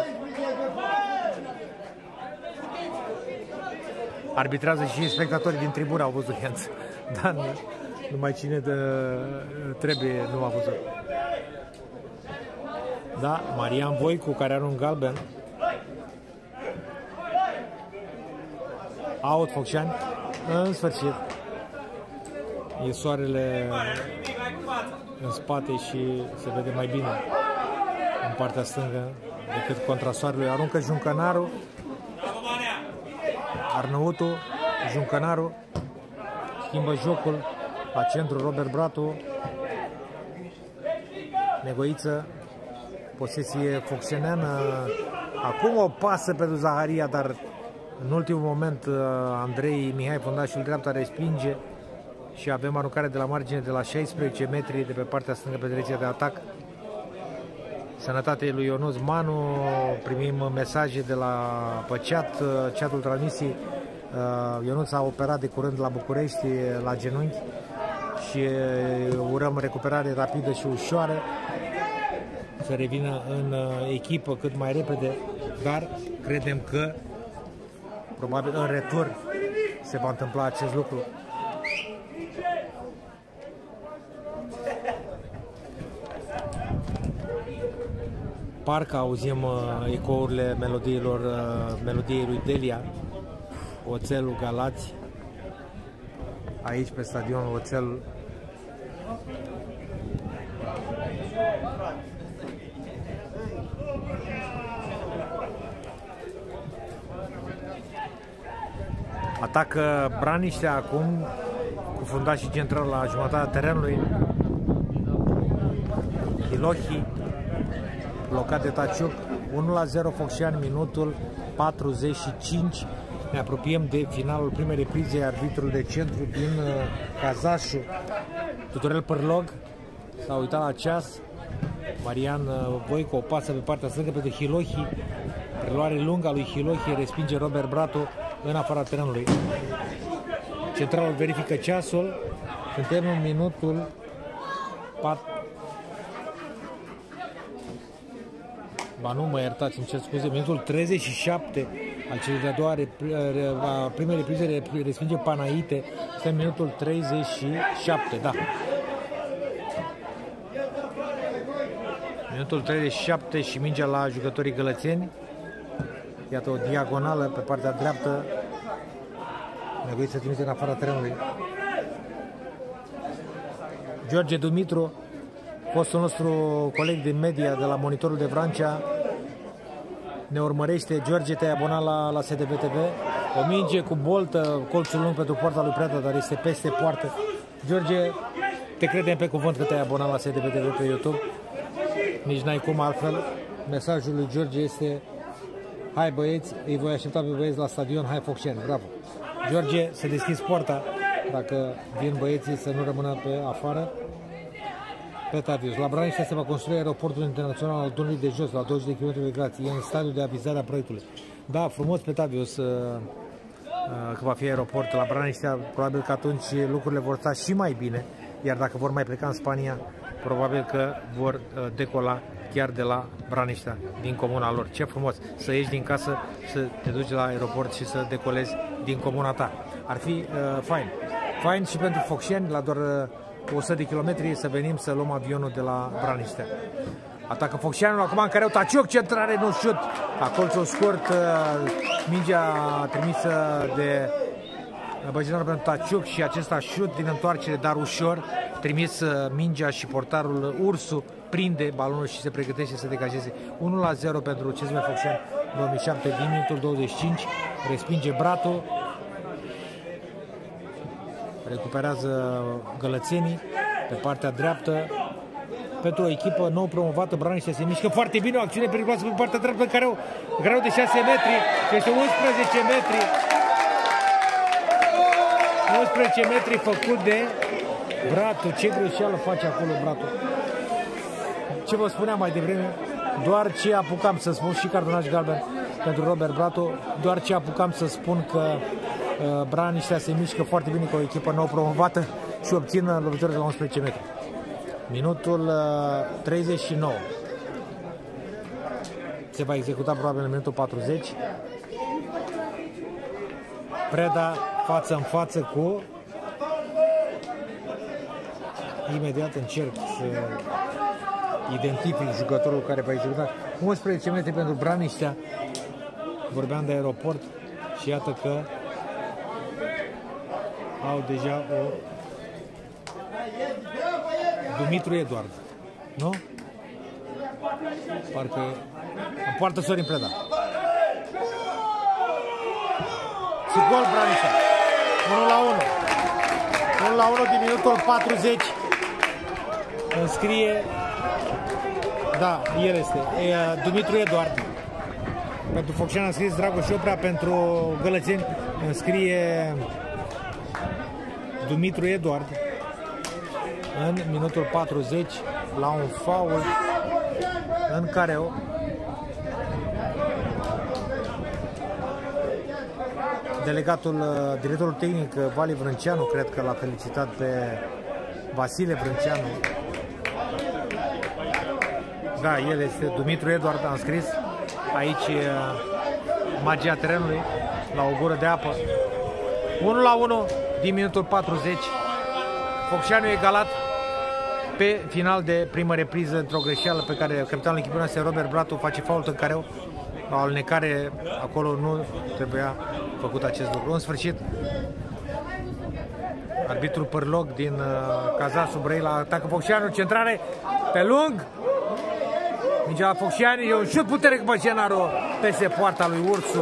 Arbitrează și spectatorii din tribună au văzut hands. Dar numai cine trebuie nu a văzut. Da, Marian Voicu, care are un galben. Out Focșani. În sfârșit. E soarele în spate și se vede mai bine în partea stângă decât contra soarelui. Aruncă Juncănaru. Arnăutu, Juncănaru. Schimbă jocul la centru Robert Bratu. Negoiță. Posesie foxeneană. Acum o pasă pentru Zaharia, dar în ultimul moment Andrei Mihai, fundașul dreapta, respinge și avem aruncare de la margine de la 16 metri de pe partea stângă pe direcția de atac. Sănătate lui Ionuț Manu, primim mesaje de la pe chat, chatul transmisii. Ionuț a operat de curând la București la genunchi și urăm recuperare rapidă și ușoară, să revină în echipă cât mai repede, dar credem că probabil în retur se va întâmpla acest lucru. Parcă auzim ecourile melodiei lui Delia, Oțelul Galați, aici pe stadionul Oțel. Atacă Braniștea acum cu fundașii central la jumătatea terenului. Hilohi blocat de Taciuc. 1-0 Focșani, minutul 45. Ne apropiem de finalul primei reprize. Arbitrul de centru din Cazașu, Tutorel Pârlog, s-a uitat la ceas. Marian Voicu, o pasă pe partea stângă pentru Hilohi. Preluare lungă a lui Hilohi, respinge Robert Bratu în afara terenului. Centralul verifică ceasul. Suntem în minutul Ba nu, mă iertați, îmi cer scuze, minutul 37 al celei de-a doua primei reprize respinge Panaite, este minutul 37, da. Minutul 37 și mingea la jucătorii gălățeni. Iată o diagonală pe partea dreaptă. Nevoit să trimite în afara terenului. George Dumitru, fostul nostru coleg din media de la Monitorul de Vrancea, ne urmărește. George, te-ai abonat la SDB TV. O minge cu boltă, colțul lung pentru poarta lui Preda, dar este peste poartă. George, te credem pe cuvânt că te-ai abonat la SDB TV pe YouTube. Nici n-ai cum altfel. Mesajul lui George este: hai băieți, îi voi aștepta pe băieți la stadion, hai Focșani, bravo. George, să deschizi poarta dacă vin băieții să nu rămână pe afară. Petavius, la Braniștea se va construi aeroportul internațional al Dunării de Jos, la 20 de km de grație, e în stadiul de avizare a proiectului. Da, frumos, Petavius, că va fi aeroport la Braniștea, probabil că atunci lucrurile vor sta și mai bine, iar dacă vor mai pleca în Spania, probabil că vor decola chiar de la Braniștea, din comuna lor. Ce frumos să ieși din casă, să te duci la aeroport și să decolezi din comuna ta. Ar fi fain. Fain și pentru Focșani, la doar 100 de kilometri, să venim să luăm avionul de la Braniștea. Atacă Focșanul, acum în care Taciuc, centrare, nu șut. La colțul scurt, mingea trimisă de Băjeanul pentru Taciuc și acesta șut din întoarcere, dar ușor. Trimis mingea și portarul Ursu prinde balonul și se pregătește să degajeze. 1-0 pentru CSM Focșani 2007 din minutul 25. Respinge Bratu. Recuperează gălățenii pe partea dreaptă. Pentru o echipă nou promovată, Braniștea se mișcă foarte bine, o acțiune periculoasă pe partea dreaptă, greu de 6 metri, este 11 metri. 11 metri făcut de Bratu. Ce greșeală face acolo Bratu. Ce vă spuneam mai devreme, doar ce apucam să spun, și cartonaj galben pentru Robert Bratu, doar ce apucam să spun că Braniștea se mișcă foarte bine cu o echipă nou promovată și obțin lovitură de la 11 metri. Minutul 39. Se va executa probabil în minutul 40. Preda față în față cu... Imediat încerc să identific jucătorul care va executa. 11 metri pentru Braniștea. Vorbeam de aeroport și iată că au deja o... Dumitru Eduard, nu? Parcă în poartă Sorin Preda. Și gol Braniștea. 1-1. 1-1 din minutul 40. Înscrie, da, el este, Dumitru Eduard. Pentru Focșani a scris Dragoș Oprea, pentru Gălățeni înscrie Dumitru Eduard. În minutul 40, la un faul în care delegatul, directorul tehnic Vali Vrânceanu, cred că l-a felicitat pe Vasile Vrânceanu. Da, el este Dumitru Eduard, am scris aici magia terenului, la o gură de apă. 1-1 din minutul 40. Focșaniu egalat pe final de primă repriză într-o greșeală pe care capitanul echipei noastre Robert Bratu face fault în care o alunecare, acolo nu trebuia făcut acest lucru. În sfârșit, arbitrul Pârloc din Cazasul Brăila atacă Focșaniu, centrare pe lung. Mingea la Focșani, e un șut puternic Băcenaru peste poarta lui Ursu.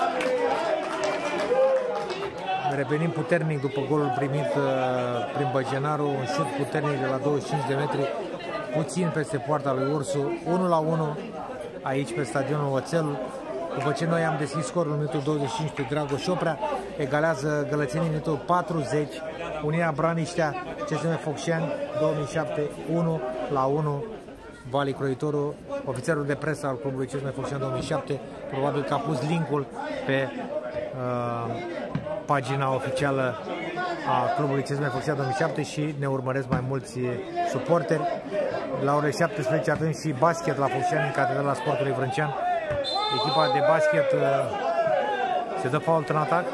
Revenim puternic după golul primit prin Băcenaru, un șut puternic de la 25 de metri, puțin peste poarta lui Ursu. 1-1 aici pe stadionul Oțelul. După ce noi am deschis scorul în minutul 25 pe Dragoș Oprea, egalează Gălățenii în minutul 40. Unirea Braniștea, CSM Focșani 2007, 1-1. Vali Croitoru, ofițerul de presă al clubului CSM Focșani 2007, probabil că a pus linkul pe pagina oficială a clubului CSM Focșani 2007 și ne urmăresc mai mulți suporteri. La ore 17 avem și basket la Focșani în Catedrala Sportului Vrâncean. Echipa de basket se dă fault în atac.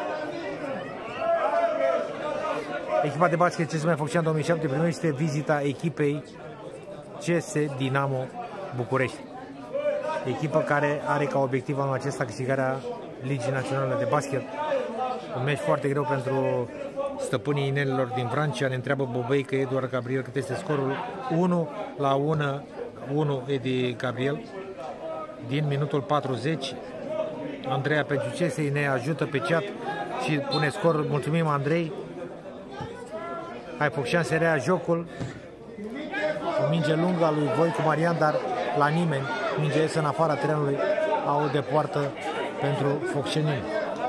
Echipa de basket CSM Focșani 2007 primește vizita echipei CS Dinamo București. Echipă care are ca obiectiv anul acesta câștigarea Ligii Naționale de Basket. Un meci foarte greu pentru stăpânii inelilor din Vrancea. Ne întreabă Bobeică Eduard Gabriel cât este scorul. 1-1 Edi Gabriel din minutul 40. Andreea pentru CSI ne ajută pe chat și pune scorul. Mulțumim, Andrei. Hai, Focșani se rea jocul. O minge lungă a lui Voicu Marian, dar la nimeni. Mingea iese în afara terenului. Au de poartă pentru focșenini.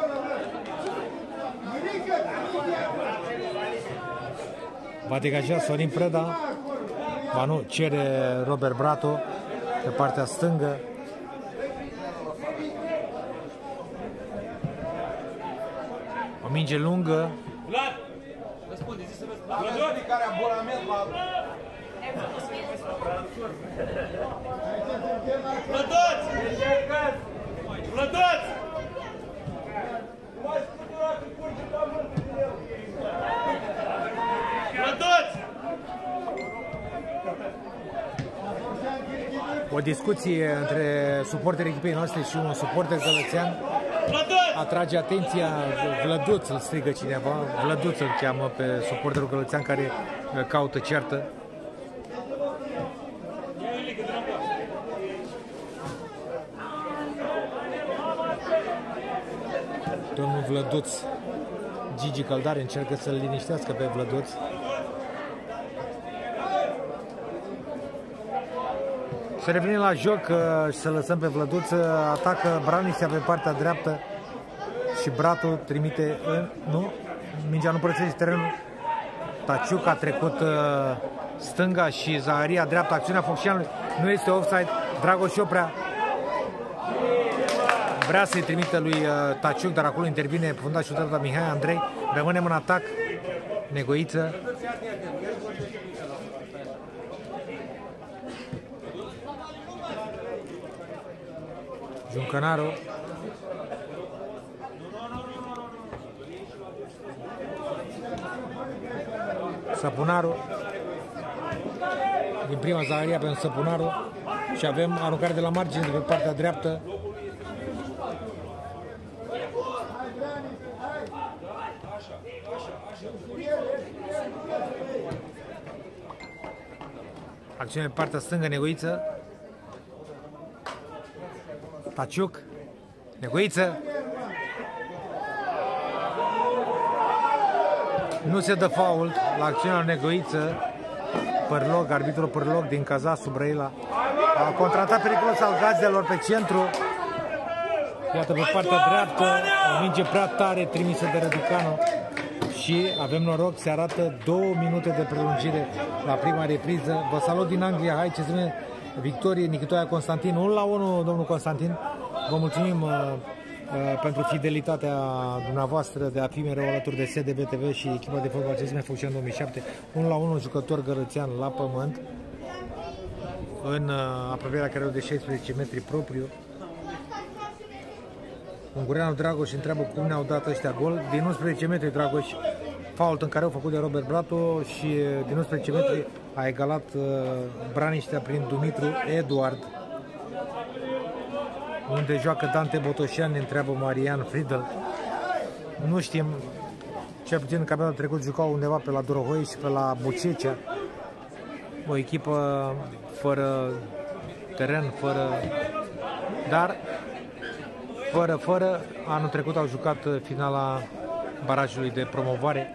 Va degaja Sorin Preda. Ba nu, cere Robert Bratu pe partea stângă. O minge lungă. O discuție între suporterii echipei noastre și un suporter gălățean atrage atenția. Vlăduț îl strigă cineva. Vlăduț îl cheamă pe suporterul gălățean care caută ceartă. Domnul Vlăduț, Gigi Căldare încearcă să-l liniștească pe Vlăduț. Să revenim la joc și să lăsăm pe Vlăduț. Atacă Braniștea pe partea dreaptă și Bratu trimite în... Nu? Mingea nu părăsește terenul. Taciuc a trecut stânga și Zaharia dreapta. Acțiunea Focșanului nu este offside. Dragoș Oprea vrea să-i trimite lui Taciuc, dar acolo intervine fundaș șuterul Mihai Andrei. Rămânem în atac. Negoiță. Juncănaru. Săpunaru. Din prima Zaharia pentru Săpunaru. Și avem aruncare de la margine de pe partea dreaptă. Acțiune pe partea stângă, Negoiță. Taciuc. Negoiță. Nu se dă fault la acțiunea Negoiță. Părloc, arbitrul Părloc din Cazasul Brăila a contratat periculos al Gazelor pe centru. Iată pe partea dreaptă, o minge prea tare trimisă de Răducanu. Și avem noroc, se arată 2 minute de prelungire la prima repriză. Vă salut din Anglia, hai ce zine victorie, Nichitoia Constantin, 1-1, domnul Constantin. Vă mulțumim pentru fidelitatea dumneavoastră de a fi mereu alături de SDB TV și echipa de fotbal CSM Focșani 2007. 1-1, jucător gălățean la pământ, în apropierea carierului de 16 metri propriu. Ungureanu Dragoș întreabă cum ne-au dat ăștia gol. Din 11 metri Dragoș, fault în care au făcut de Robert Bratu și din 11 metri a egalat Braniștea prin Dumitru Eduard. Unde joacă Dante Botoșan, ne întreabă Marian Friedel. Nu știm, cel puțin în campionatul trecut jucau undeva pe la Dorohoi și pe la Bucecea. O echipă fără teren, dar fără, anul trecut au jucat finala barajului de promovare.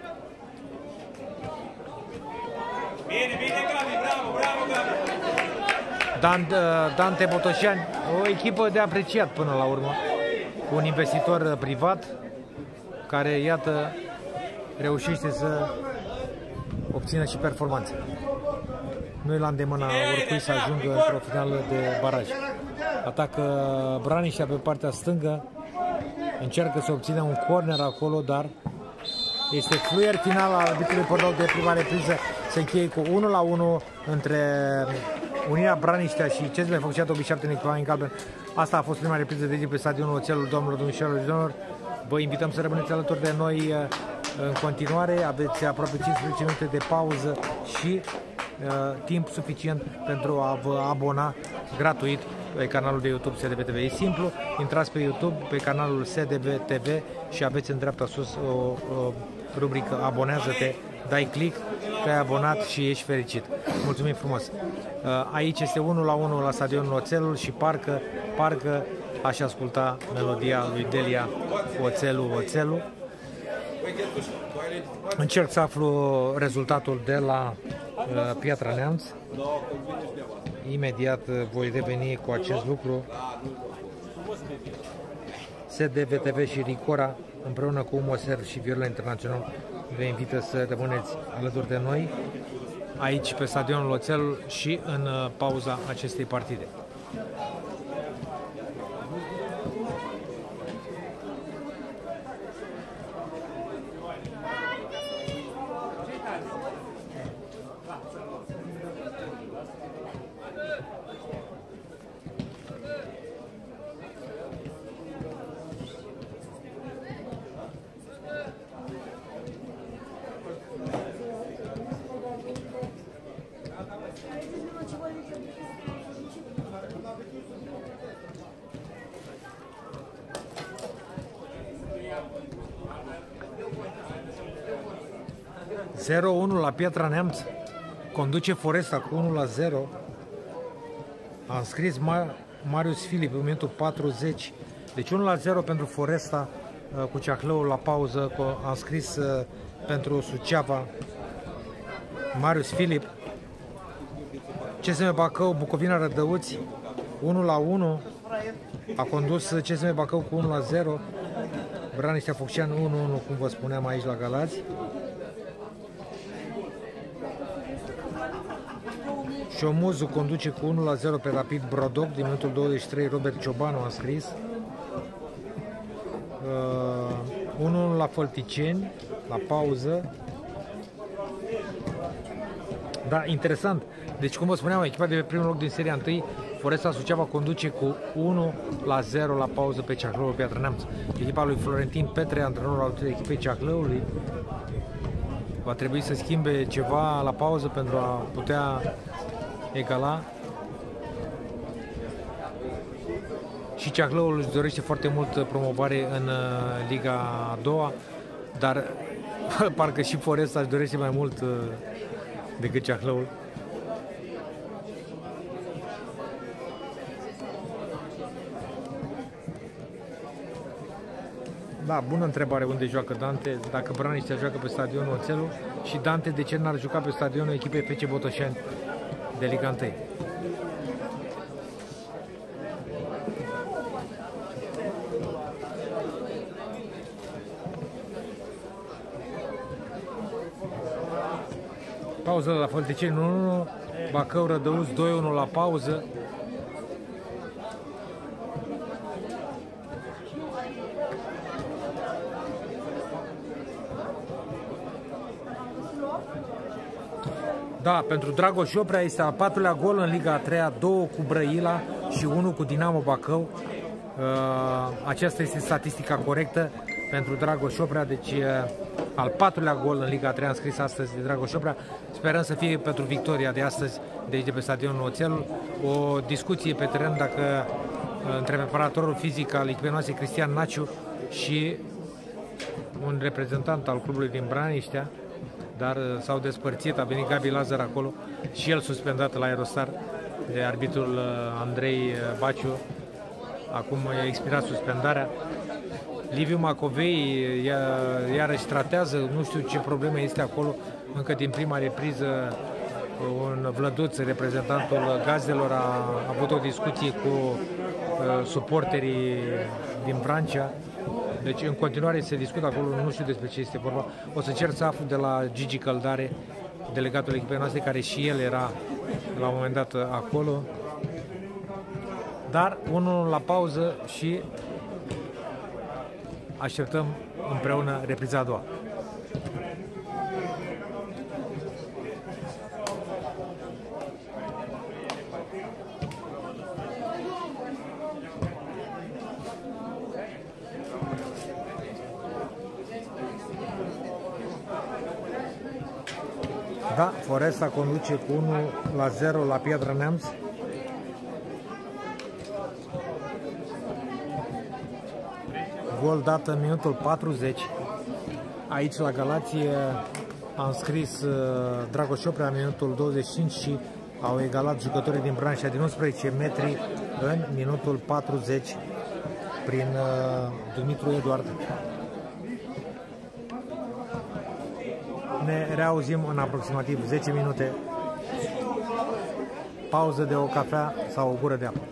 Bine, Gabi, bravo, Gabi! Dante Botoșani, o echipă de apreciat până la urmă. Un investitor privat care, iată, reușește să obțină și performanțe. Nu e la îndemâna oricui să ajungă într-o finală de baraj. Atacă Braniștea pe partea stângă. Încearcă să obțină un corner acolo, dar Este fluier final al arbitrului Podoc de prima repriză. Se încheie cu 1-1 între Unirea Braniștea și CSM Focșia 2007 Nicolae Galben. Asta a fost prima repriză de zi pe stadionul Oțelul. Domnilor, domnișoarelor și domnilor, vă invităm să rămâneți alături de noi în continuare. Aveți aproape 15 minute de pauză și timp suficient pentru a vă abona gratuit pe canalul de YouTube SDB TV. E simplu, intrați pe YouTube, pe canalul SDB TV și aveți în dreapta sus o rubrică Abonează-te, dai click, te-ai abonat și ești fericit. Mulțumim frumos! Aici este 1-1 la stadionul Oțelul și parcă aș asculta melodia lui Delia Oțelul. Încerc să aflu rezultatul de la Piatra Neamț. Imediat voi reveni cu acest lucru. SDV TV și Ricora împreună cu Umoser și Viola Internațional vă invită să rămâneți alături de noi aici pe stadionul Oțelul și în pauza acestei partide. La Piatra Neamț, conduce Foresta cu 1-0. A înscris Marius Filip în minutul 40. Deci 1-0 pentru Foresta cu Ceahlăul la pauză. A înscris pentru Suceava Marius Filip. CSM Bacău, Bucovina Rădăuți 1-1. A condus CSM Bacău cu 1-0. Braniștea Focșean 1-1, cum vă spuneam aici la Galați. Șomuzu conduce cu 1-0 pe Rapid Brodoc. Din minutul 23 Robert Ciobanu a scris. 1-1 la Fălticeni, la pauză. Da, interesant. Deci, cum vă spuneam, echipa de pe primul loc din seria 1, Foresta Suceava, conduce cu 1-0 la pauză pe Ceahlăul Piatra Neamț. Echipa lui Florentin Petre, antrenorul al echipei Ceahlăului, va trebui să schimbe ceva la pauză pentru a putea egala. Și Ceahlăul își dorește foarte mult promovare în Liga a doua, dar parcă și Foresta își dorește mai mult decât Ceahlăul. Da, bună întrebare unde joacă Dante, dacă Braniștea joacă pe stadionul Oțelul și Dante de ce n-ar juca pe stadionul echipei FC Botoșani de Liga 1. Pauză la Fălticeni 1-1, Bacău Rădăuți 2-1 la pauză. Da, pentru Dragoș Oprea este al 4-lea gol în Liga a 3-a, 2 cu Brăila și 1 cu Dinamo Bacău. Aceasta este statistica corectă pentru Dragoș Oprea, deci al 4-lea gol în Liga a 3-a înscris astăzi de Dragoș Oprea. Sperăm să fie pentru victoria de astăzi de aici de pe stadionul Oțelul. O discuție pe teren dacă între preparatorul fizic al echipei noastre Cristian Naciu și un reprezentant al clubului din Braniștea, dar s-au despărțit, a venit Gabi Lazar acolo și el suspendat la Aerostar de arbitrul Andrei Baciu. Acum a expirat suspendarea. Liviu Macovei iarăși tratează, nu știu ce probleme este acolo, încă din prima repriză un Vlăduț, reprezentantul Gazdelor, a avut o discuție cu suporterii din Vrancea. Deci în continuare se discută acolo, nu știu despre ce este vorba. O să cer să aflu de la Gigi Căldare, delegatul echipei noastre, care și el era la un moment dat acolo. Dar unul la pauză și așteptăm împreună repriza a doua. Da, Foresta conduce cu 1-0 la Piatra Neamț. Gol dat în minutul 40. Aici la Galați am scris Dragoș Oprea în minutul 25 și au egalat jucătorii din branșa din 11 metri în minutul 40 prin Dumitru Eduard. Ne reauzim în aproximativ 10 minute. Pauză de o cafea sau o gură de apă.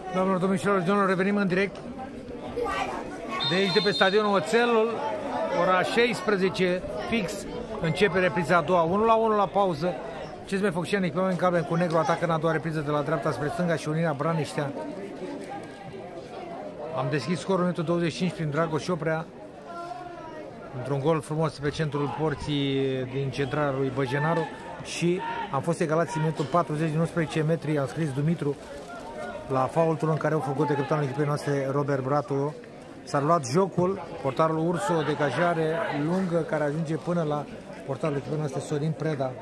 Doamnelor, domnilor, revenim în direct de aici, de pe stadionul Oțelul, ora 16, fix, începe repriza a doua, 1-1 la pauză. CSM Focșani, echipament galben cu negru, atacă în a doua repriză de la dreapta spre stânga și Unirea Braniștea. Am deschis scorul minutul 25 prin Dragoș Oprea, într-un gol frumos pe centrul porții din centrarea lui Băjenaru, și am fost egalați în minutul 40 din 11 metri, am scris Dumitru la faultul în care au făcut de capitanul echipei noastre Robert Bratu. S-a luat jocul, portarul Ursu, o degajare lungă care ajunge până la portarul echipei noastre Sorin Preda.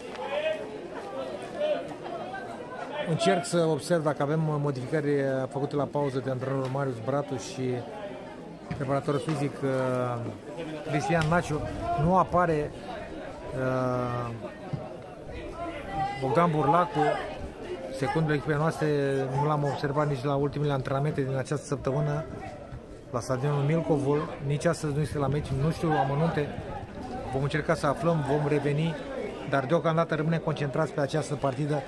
Încerc să observ dacă avem modificări făcute la pauză de antrenorul Marius Bratu și preparatorul fizic Cristian Naciu. Nu apare Bogdan Burlacu, secundul echipei noastre, nu l-am observat nici la ultimele antrenamente din această săptămână la stadionul Milcovul, nici astăzi nu este la meci, nu știu amănunte, vom încerca să aflăm, vom reveni, dar deocamdată rămânem concentrați pe această partidă.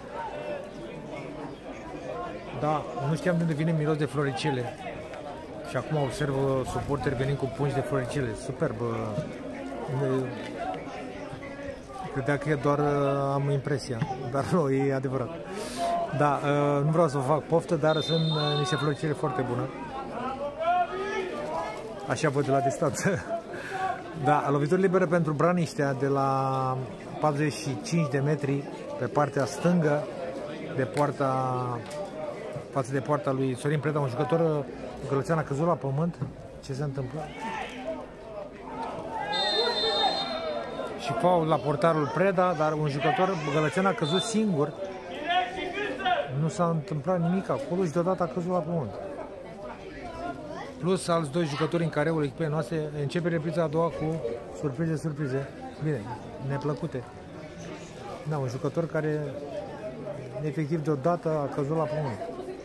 Da, nu știam de unde vine miros de floricele și acum observ suporteri venind cu pungi de floricele, superb. Credea că doar am impresia, dar nu, e adevărat. Da, nu vreau să vă fac poftă, dar sunt niște floricele foarte bune. Așa văd de la distanță. Da, lovitură liberă pentru Braniștea de la 45 de metri pe partea stângă de poarta, față de poarta lui Sorin Preda, un jucător gălățean a căzut la pământ. Ce se întâmplă? Și faul la portarul Preda, dar un jucător gălățean a căzut singur. Nu s-a întâmplat nimic acolo și deodată a căzut la pământ. Plus alți doi jucători în careul echipei noastre. Începe repriza a doua cu surprize. Bine, neplăcute. Da, un jucător care efectiv deodată a căzut la pământ.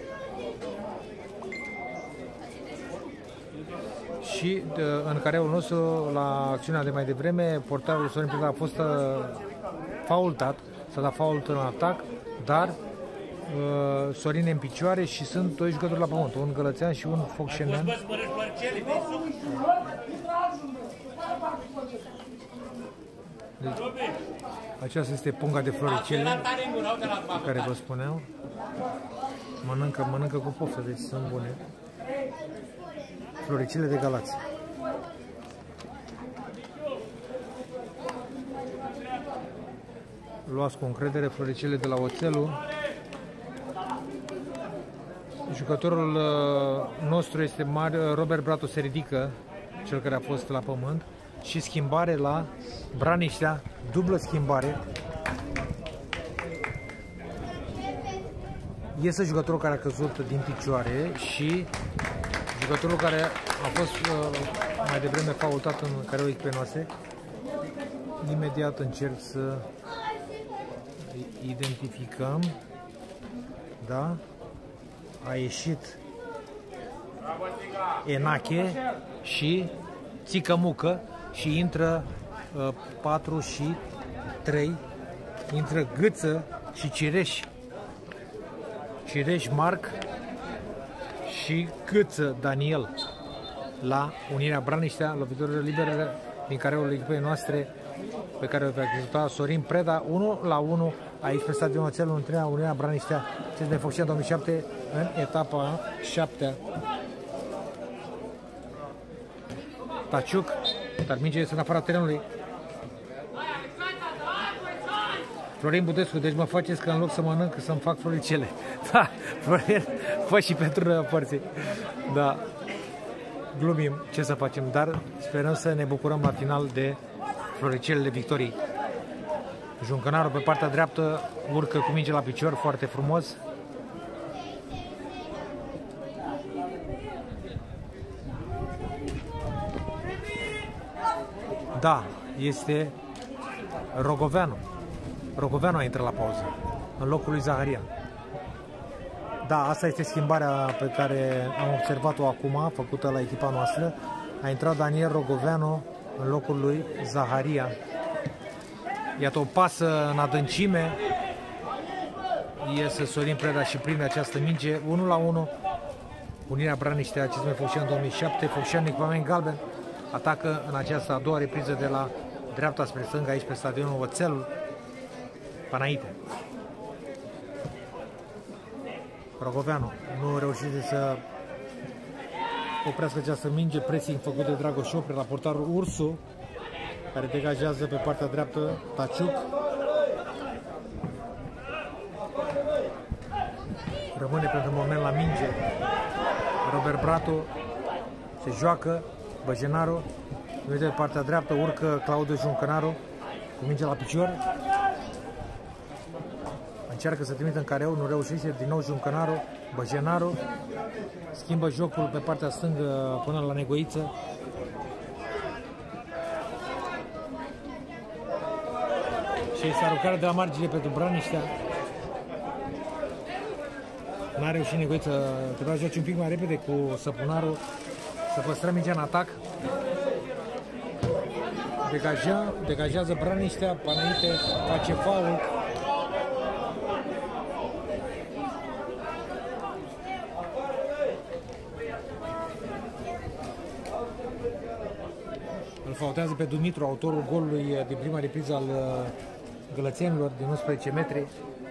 Și în careul nostru, la acțiunea de mai devreme, portarul Sorin Preda a fost faultat, s-a dat fault în atac, dar Sorin e în picioare și sunt doi jucători la pământ, un gălățean și un focșenean. Deci, aceasta este punga de floricele pe care vă spuneam. Mănâncă cu poftă, deci sunt bune. Floricele de Galați. Luați cu încredere floricele de la Oțelul. Jucătorul nostru este Robert Bratu, se ridică, cel care a fost la pământ, și schimbare la Braniștea, dublă schimbare. Iese jucătorul care a căzut din picioare și jucătorul care a fost mai devreme faultat în careul echipei noastre. Imediat încerc să identificăm. Da? A ieșit Enache și Țicămucă și intră 4 și 3. Intră Gâță și Cireș Marc și Gâță Daniel la Unirea Braniștea, lovitură liberă din careul echipei noastre pe care o va executa Sorin Preda. 1-1 aici pe stadionul Oțelul, întâlnirea Unirea Braniștea CSM Focșani 2007 în etapa 7-a. Taciuc, dar mingea este în afara terenului. Florin Budescu, deci mă faceți că în loc să mănânc, să-mi fac floricele. Da, Florin, fă și pentru părții. Da, glumim, ce să facem, dar sperăm să ne bucurăm la final de floricelele victoriei. Juncănarul pe partea dreaptă urcă cu minge la picior, foarte frumos. Da, este Rogoveanu. Rogoveanu a intrat la pauză în locul lui Zaharia. Da, asta este schimbarea pe care am observat-o acum, făcută la echipa noastră. A intrat Daniel Rogoveanu în locul lui Zaharia. Iată o pasă în adâncime. Iese Sorin Preda și prinde această minge. 1-1 Unirea Braniștea, CSM Focșani 2007, Focșani echipament galben, atacă în această a doua repriză de la dreapta spre stânga, aici pe stadionul Oțelul, Panaite. Rogoveanu nu reușește să oprească această minge, pressing făcut de Dragoș Oprea la portarul Ursu, care degajează pe partea dreaptă Taciuc. Rămâne pentru moment la minge Robert Bratu, se joacă Băjenaru, uite pe partea dreaptă, urcă Claudiu Juncănaru cu minge la picior, încearcă să trimită în careu, nu reușește, din nou Juncănaru, Băjenaru schimbă jocul pe partea stângă până la Negoiță. Și este aruncare de la margine pentru Braniștea. N-a reușit Negoiță, trebuia să joace un pic mai repede cu Săpunaru, să păstrăm mingea în atac. Degajează Braniștea, Panaite face faul. Îl fautează pe Dumitru, autorul golului din prima repriză al gălățenilor din 11 metri.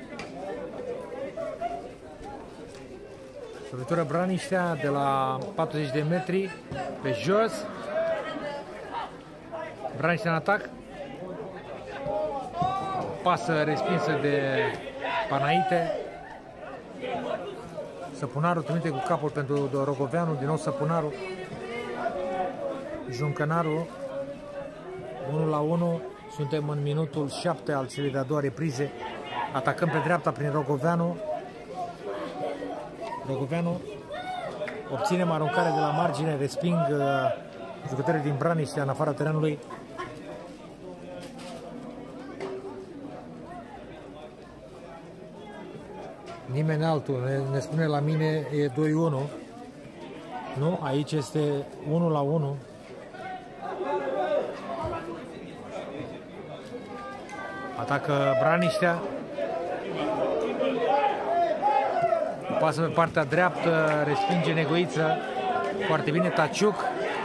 Lovitură Braniștea de la 40 de metri pe jos. Braniștea în atac. Pasă respinsă de Panaite. Săpunaru trimite cu capul pentru Rogoveanu, din nou Săpunaru. Juncănaru 1-1, suntem în minutul 7 al celei de-a doua reprize. Atacăm pe dreapta prin Rogoveanu. Rogoveanu, obținem aruncare de la margine, resping jucătorii din Braniștea în afara terenului. Nimeni altul, ne spune la mine e 2-1. Nu, aici este 1-1. Atacă Braniștea. Pasă pe partea dreaptă, respinge Negoiță. Foarte bine Taciuc.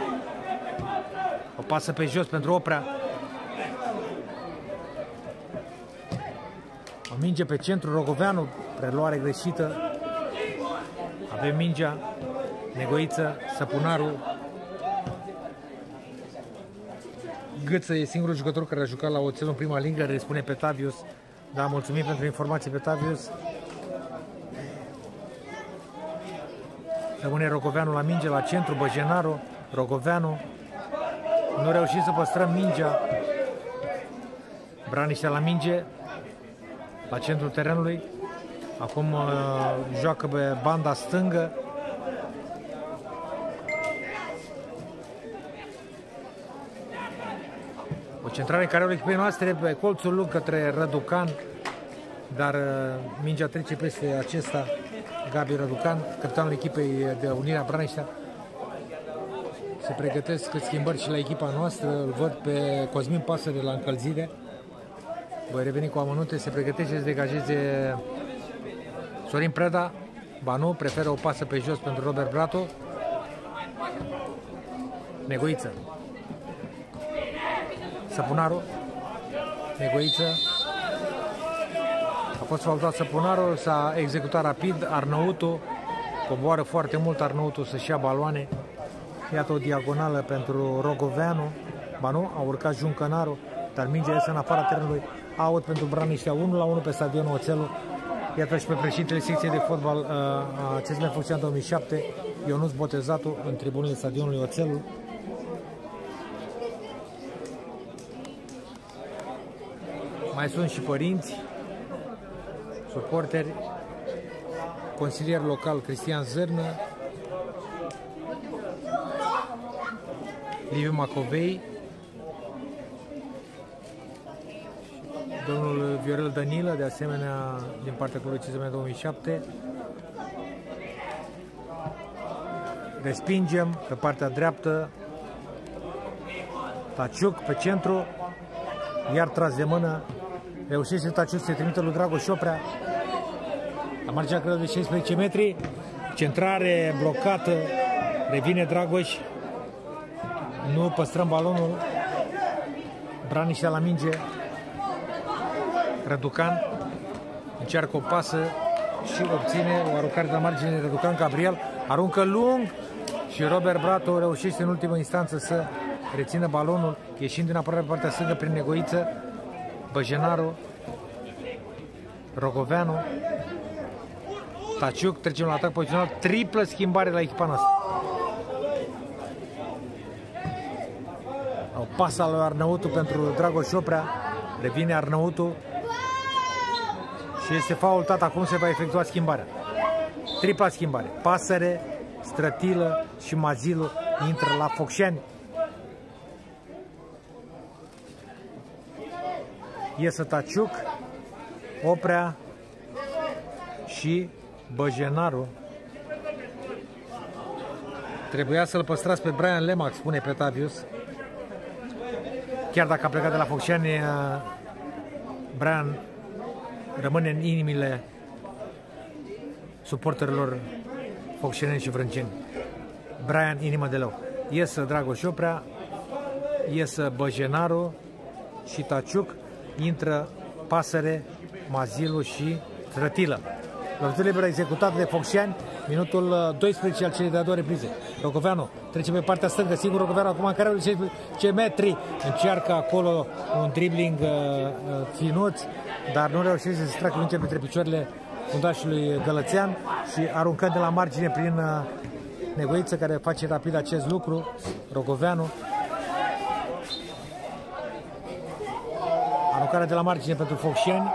O pasă pe jos pentru Oprea. O minge pe centru, Rogoveanu, preluare greșită. Avem mingea, Negoiță, Săpunaru. Gâță e singurul jucător care a jucat la Oțel în prima ligă, răspunde Petavius. Da, mulțumim pentru informații, Petavius. Rămâne Rogoveanu la minge, la centru, Băjenaru, Rogoveanu. Nu reușim să păstrăm mingea. Braniștea la minge, la centrul terenului. Acum joacă pe banda stângă. O centrare care o echipei noastre pe colțul lung către Răducan, dar mingea trece peste acesta. Gabi Răducan, capitanul echipei de Unirea Braniștea. Se pregătesc schimbări și la echipa noastră. Îl văd pe Cosmin Pasăre la încălzire. Voi reveni cu amănunte. Se pregătește să degajeze Sorin Preda. Ba nu, preferă o pasă pe jos pentru Robert Bratu. Negoiță. Săpunaru. Negoiță. A fost faultat Săpunaru, s-a executat rapid. Arnăutu coboară foarte mult, Arnăutu să-și ia baloane. Iată o diagonală pentru Rogoveanu. Ba nu, a urcat Juncănaru, dar mingea iese în afara terenului. Out pentru Braniștea, 1-1 pe stadionul Oțelul. Iată și pe președintele secției de fotbal a CSM Focșani 2007, Ionuț Botezatu, în tribunele stadionului Oțelul. Mai sunt și părinți, suporteri, consilier local Cristian Zârnă, Liviu Macovei, domnul Viorel Danilă, de asemenea din partea clubului CSM 2007. Respingem pe partea dreaptă, Taciuc pe centru, iar tras de mână, reușește Taciuc să se trimită lui Dragoș Oprea la marginea creului de 16 metri. Centrare blocată, revine Dragoș, nu păstrăm balonul, Braniștea la minge, Răducan încearcă o pasă și obține o aruncare de la margine. Răducan, Gabriel aruncă lung și Robert Bratu reușește în ultimă instanță să rețină balonul, ieșind din apărare pe partea stângă prin Negoiță, Băjenaru, Rogoveanu, Taciuc. Trecem la atac pozițional, triplă schimbare la echipa noastră. O pasă lui Arnăutu pentru Dragoș Oprea, revine Arnăutu și este faultat. Acum se va efectua schimbarea. Tripla schimbare. Pasăre, Strătilă și Mazilu intră la Focșani. Iesă Taciuc, Oprea și Băjenaru. Trebuia să-l păstrați pe Brian Lemac, spune Petavius. Chiar dacă a plecat de la Focșani, Brian rămâne în inimile suporterilor focșeneni și vrânceni. Brian, inimă de leu. Iesă Dragoș Oprea, iesă Băjenaru și Taciuc, intră Pasăre, Mazilu și Trătilă. Lovitură liberă executată de Focșani, minutul 12 al celei de-a doua reprize. Rogoveanu trece pe partea stângă, sigur Rogoveanu acum în care 10 metri, încearcă acolo un dribbling finuț, dar nu reușește să se treacă lunge între picioarele fundașului Gălățean și aruncând de la margine prin Negoiță, care face rapid acest lucru. Rogoveanu, aruncarea de la margine pentru Focșani.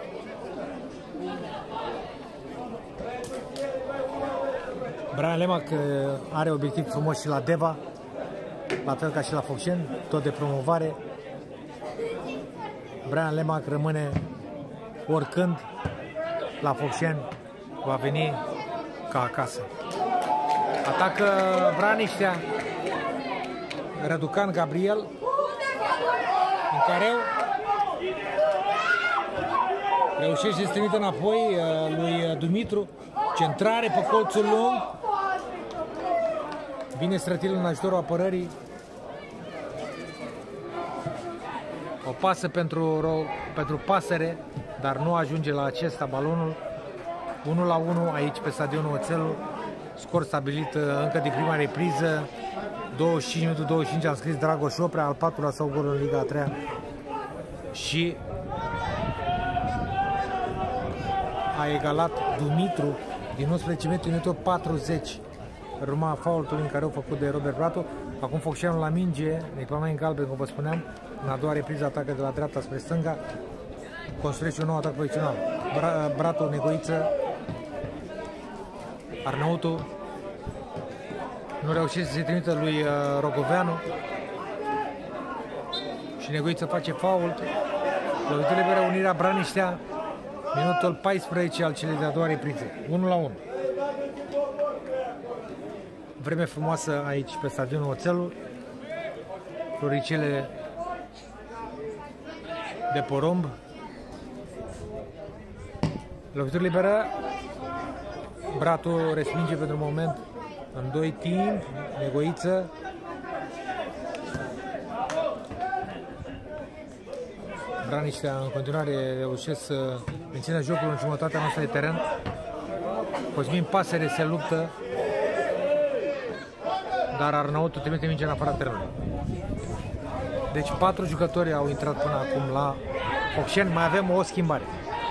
Brian Lemac are obiectiv frumos și la Deva, la fel ca și la Focșani, tot de promovare. Brian Lemac rămâne oricând la Focșani, va veni ca acasă. Atacă Braniștea, Răducan, Gabriel, în care reușește să trimită înapoi lui Dumitru. Centrare pe colțul lung. Bine Strătil în ajutorul apărării. O pasă pentru Pasăre, dar nu ajunge la acesta balonul. 1-1 aici pe stadionul Oțelul. Scor stabilit încă din prima repriză. 25 a înscris Dragoș Oprea, al 4-lea sau gol în Liga a 3-a. Și a egalat Dumitru din 11 metri, minutul 40. Urma faultul în care au făcut de Robert Bratu. Acum Focșanul la minge, echipament în galben, cum vă spuneam. În a doua repriză atacă de la dreapta spre stânga. Construiește un nou atac pozițional. Bratu, Negoiță, Arnăutu. Nu reușește să se trimită lui Rogoveanu. Și Negoiță face fault. Lovitură liberă, Unirea Braniștea. Minutul 14 al celei de-a doua reprize. 1-1. Vreme frumoasă aici pe stadionul Oțelul. Floricele de porumb. Lovitură liberă. Bratu respinge pentru moment în 2 timp. Negoiță. Braniștea în continuare reușesc să mențină jocul în jumătatea noastră de teren. Cosmin Pasăre se luptă, dar Arnăutu trimite mingea în afara terenului. Deci 4 jucători au intrat până acum la Focșani. Mai avem o schimbare.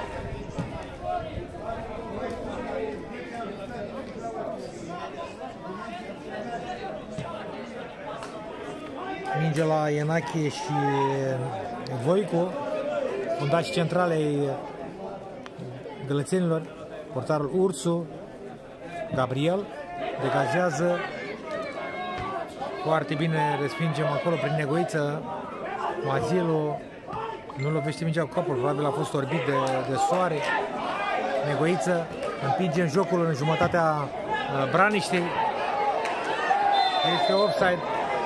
Minge la Ienache și Voicu, fundași centralei gălățenilor. Portarul Ursu, Gabriel, degajează foarte bine, respingem acolo prin Negoiță. Mazilu nu lovește mingea cu capul, probabil a fost orbit de soare. Negoiță împinge în jocul în jumătatea Braniștei. Este offside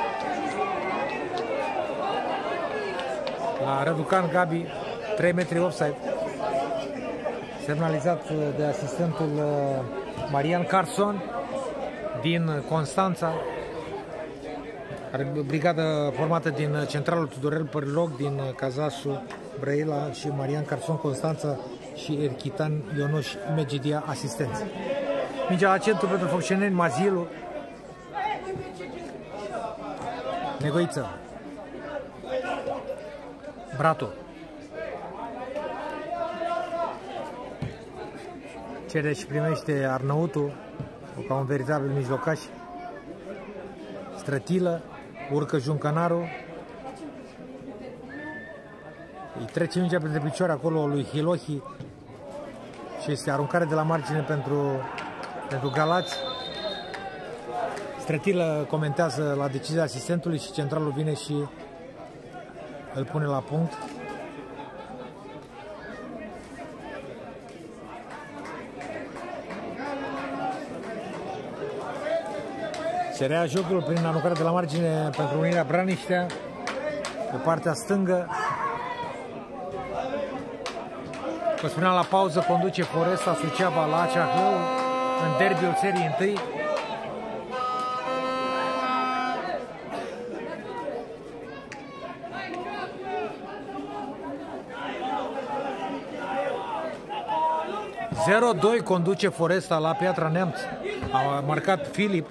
la Răducan Gabi, 3 metri offside, semnalizat de asistentul Marian Carson din Constanța, brigadă formată din centralul Tudorel Părloc, din Cazasul Brăila și Marian Carson Constanța și Erchitan Ionuș Megidia asistenți. Mingea la centru pentru Focșeneni, Mazilu, Negoiță, Bratu, cere și primește Arnăutul ca un veritabil mijlocaș. Strătilă, urcă Juncănaru, îi trece mingea printre picioare acolo lui Hilohi și este aruncare de la margine pentru Galați. Strătilă comentează la decizia asistentului și centralul vine și îl pune la punct. Se rea jocul prin aruncare de la margine pentru Unirea Braniștea pe partea stângă. Vă spuneam la pauză, conduce Foresta Suceava la Ceahlău în derbiul serii 1. ...0-2 conduce Foresta la Piatra Neamț. A marcat Filip.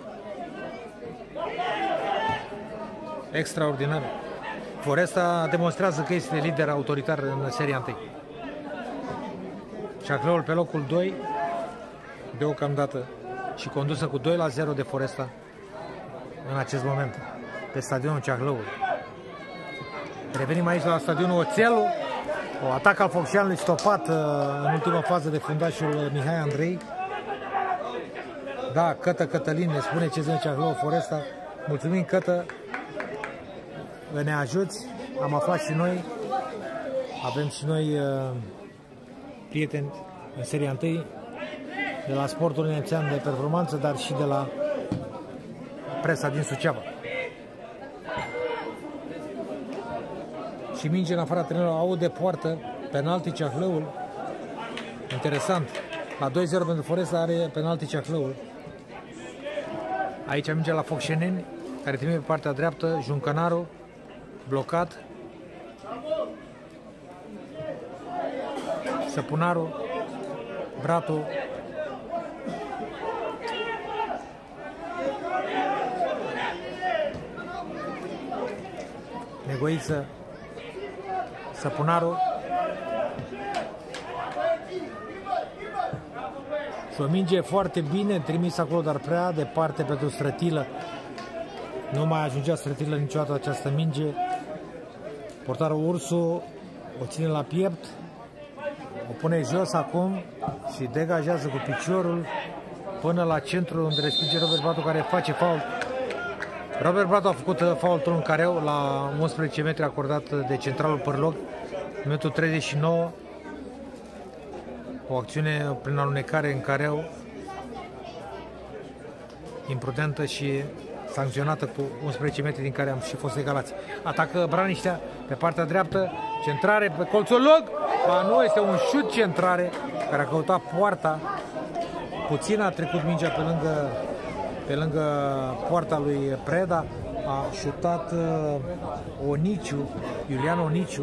Extraordinar. Foresta demonstrează că este lider autoritar în seria 1. Ceahlăul pe locul 2 deocamdată și condusă cu 2-0 de Foresta în acest moment pe stadionul Ceahlăului. Revenim aici la stadionul Oțelu. O atac al Focșeanului stopat în ultima fază de fundașul Mihai Andrei. Da, Cătă Cătălin ne spune ce zice Ceahlău Foresta. Mulțumim, Cătă, ne ajuți. Am aflat și noi. Avem și noi prieteni în seria 1 de la Sportul Neamțean de Performanță, dar și de la presa din Suceava. Și minge în afara terenului, au de poartă, penalti Ceahlăul. Interesant. La 2-0 pentru Foresta are penalti Ceahlăul. Aici minge la Focșeneni, care trimite pe partea dreaptă, Juncănaru, blocat. Săpunaru, Bratu, Negoiță, Săpunaru și o minge foarte bine trimis acolo, dar prea departe pentru Strătilă. Nu mai ajungea Strătilă niciodată această minge. Portarul Ursu o ține la piept, o pune jos acum și degajează cu piciorul până la centru, unde respinge Robert Bratu, care face faul. Robert Bratu a făcut faultul în careu la 11 metri acordat de centralul Părloc, în minutul 39. O acțiune prin alunecare în careu, imprudentă și sancționată cu 11 metri, din care am și fost egalați. Atacă Braniștea pe partea dreaptă, centrare pe colțul lung. Ba nu, este un șut centrare care a căutat poarta. Puțin a trecut mingea pe lângă poarta lui Preda. A șutat Oniciu, Iulian Oniciu.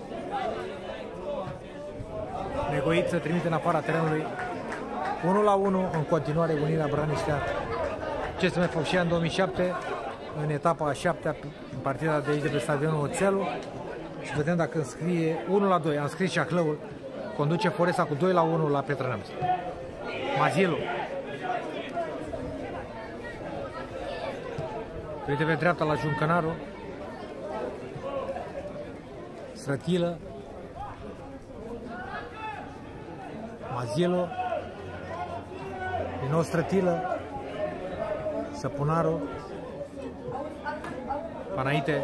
Negoiță trimite în afara terenului. 1-1 în continuare Unirea Braniștea. CSM Focșean 2007 în etapa a 7-a, în partida de aici de pe stadionul Oțelu. Și vedem dacă înscrie 1-2. Am scris Ceahlăul. Conduce Foresta cu 2-1 la Piatra Neamț. Mazilu. Uite pe dreapta la Juncănaru. Strătilă. Mazilu. Din nou Strătilă. Săpunaru. Înainte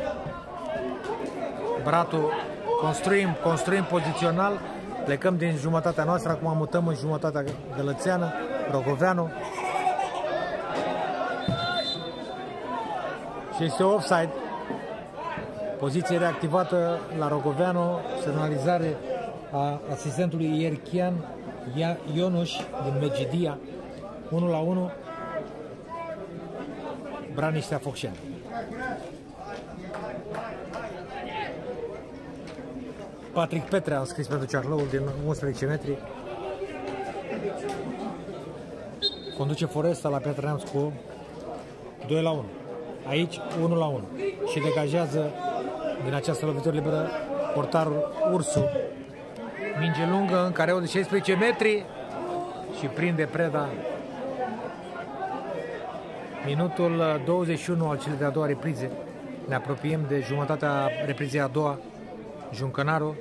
Bratu. Construim pozițional. Plecăm din jumătatea noastră, acum mutăm în jumătatea gălățeană. Rogoveanu. Și este offside. Poziție reactivată la Rogoveanu. Semnalizare a asistentului Ierchian Ionuș din Megidia. 1-1. Braniștea Focșeni. Patrick Petre a înscris pentru Ceahlăul din 11 metri. Conduce Foresta la Piatra Neamț cu 2-1. Aici 1-1. Și degajează din această lovitură liberă portarul Ursu. Minge lungă în careul de 16 metri și prinde Preda. Minutul 21 al celei de-a doua reprize. Ne apropiem de jumătatea reprizei a doua. Juncănaru.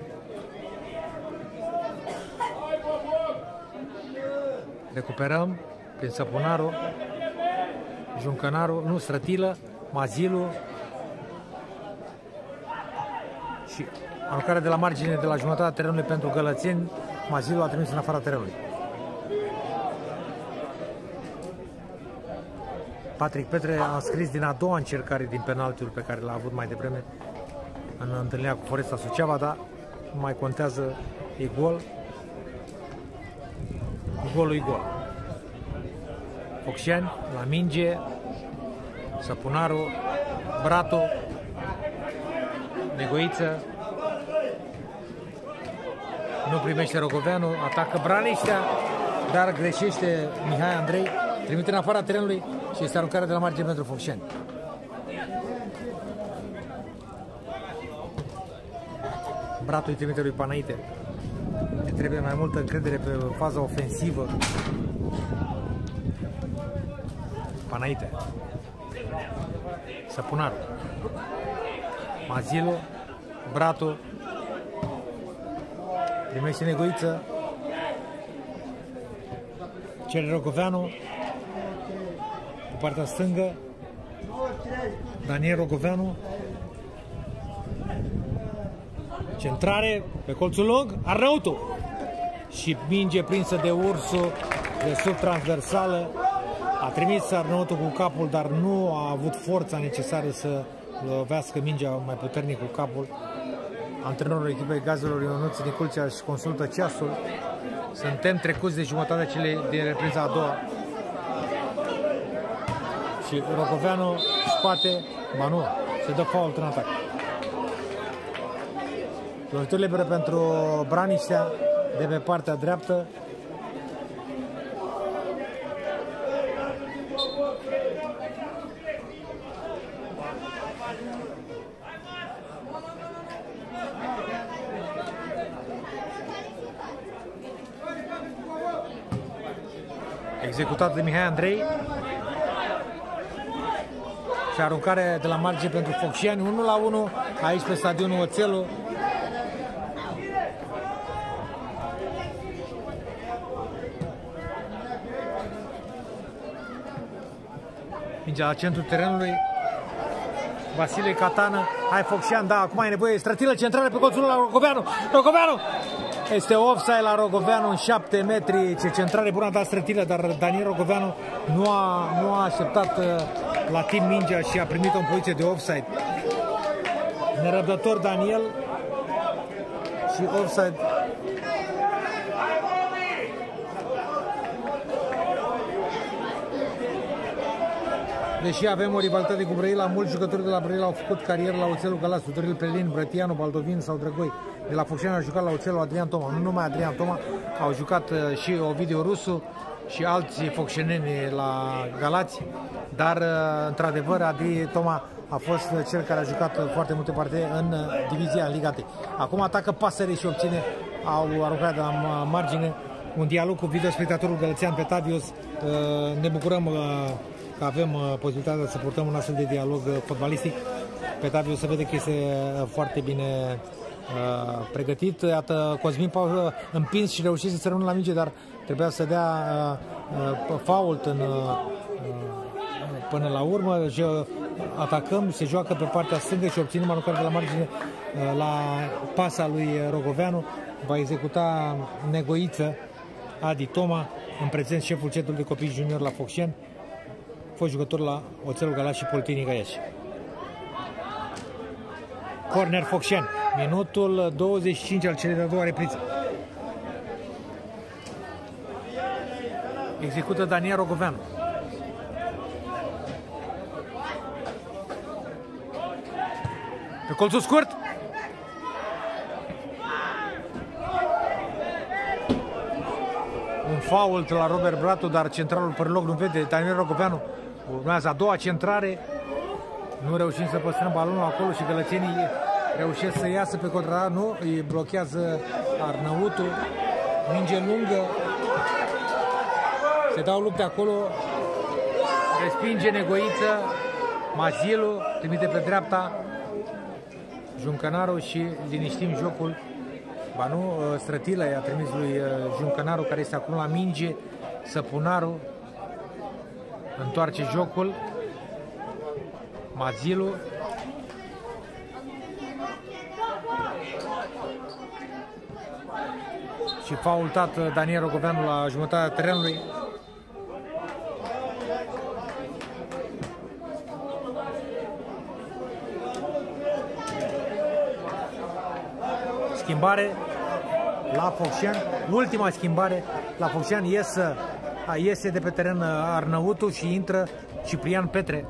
Recuperăm prin Săpunaru. Juncănaru, nu, Strătilă, Mazilu. Și aruncarea de la margine de la jumătatea terenului pentru Gălățeni. Mazilu a trimis în afara terenului. Patrick Petre a înscris din a doua încercare din penaltiul pe care l-a avut mai devreme în întâlnirea cu Foresta Suceava, dar nu mai contează, e gol. Golul e gol. Focșeni la minge, Săpunaru, Bratu, Negoiță. Nu primește Rogoveanu, atacă Braniștea, dar greșește Mihai Andrei, trimite în afara terenului și este aruncare de la margine pentru Focșeni. Bratu îi trimite lui Panaite. Ne trebuie mai multă încredere pe faza ofensivă. Panaite. Săpunaru. Mazilu. Bratu. Primește Negoiță. Cere Rogoveanu. Pe partea stângă. Daniel Rogoveanu. Centrare pe colțul lung, Arnautu. Și minge prinsă de Ursu de sub transversală. A trimis Arnautu cu capul, dar nu a avut forța necesară să lovească mingea mai puternic cu capul. Antrenorul echipei Gazelor Ionuț Niculcea își consultă ceasul. Suntem trecuți de jumătatea celei din repriza a doua. Și Rogoveanu spate, ba nu, se dă fault în atac. Lovitură liberă pentru Braniștea de pe partea dreaptă. Executat de Mihai Andrei. Și aruncare de la margine pentru Focșeni, 1-1 aici pe stadionul Oțelu. Mingea la centrul terenului. Vasile Catană. Hai Focșean, da, acum ai nevoie. Strătilă centrală pe colțul la Rogoveanu. Rogoveanu! Este offside la Rogoveanu în 7 metri. Ce centrare bună a dat Strătilă, dar Daniel Rogoveanu nu a așteptat la timp mingea și a primit-o în poziție de offside. Nerăbdător Daniel și offside. Deși avem o rivalitate cu Brăila, mulți jucători de la Brăila au făcut carieră la Oțelul Galați, Tudorel Pelin, Brătianu, Baldovin sau Drăgoi. De la Focșani a jucat la Oțelul Adrian Toma. Nu numai Adrian Toma, au jucat și Ovidiu Rusu și alți focșeneni la Galați, dar într-adevăr Adrian Toma a fost cel care a jucat foarte multe partide în divizia în Liga 1. Acum atacă Pasăre și obține, au aruncat de la margine un dialog cu videospectatorul gălățean Petavius. Ne bucurăm că avem posibilitatea să purtăm un astfel de dialog fotbalistic. Petavius se vede că este foarte bine pregătit. Iată, Cosmin Paul împins și reușit să se rămână la minge, dar trebuia să dea fault până la urmă. Atacăm, se joacă pe partea stângă și obținem aruncare de la margine la pasa lui Rogoveanu. Va executa Negoiță Adi Toma, în prezent șeful centrului de copii junior la Focșeni, fost jucător la Oțelul Galați și Politehnica Iași. Corner Focșeni, minutul 25 al celei de-a doua repriză. Execută Daniel Rogoveanu. Pe colțul scurt. Un fault la Robert Bratu, dar centralul părăloc nu vede. Daniel Rogoveanu urmează a doua centrare. Nu reușim să păstrăm balonul acolo și gălățenii reușesc să iasă pe contrar. Nu, îi blochează Arnăutu. Minge lungă. Se dau lupte acolo. Respinge Negoiță. Mazilu trimite pe dreapta Juncănaru și liniștim jocul. Ba nu, Strătilă i-a trimis lui Juncănaru, care este acum la minge. Săpunaru întoarce jocul. Mazilu. Și faultat Daniel Rogoveanu la jumătatea terenului. Schimbare la Focșani, ultima schimbare la Focșani, iese de pe teren Arnăutu și intră Ciprian Petre.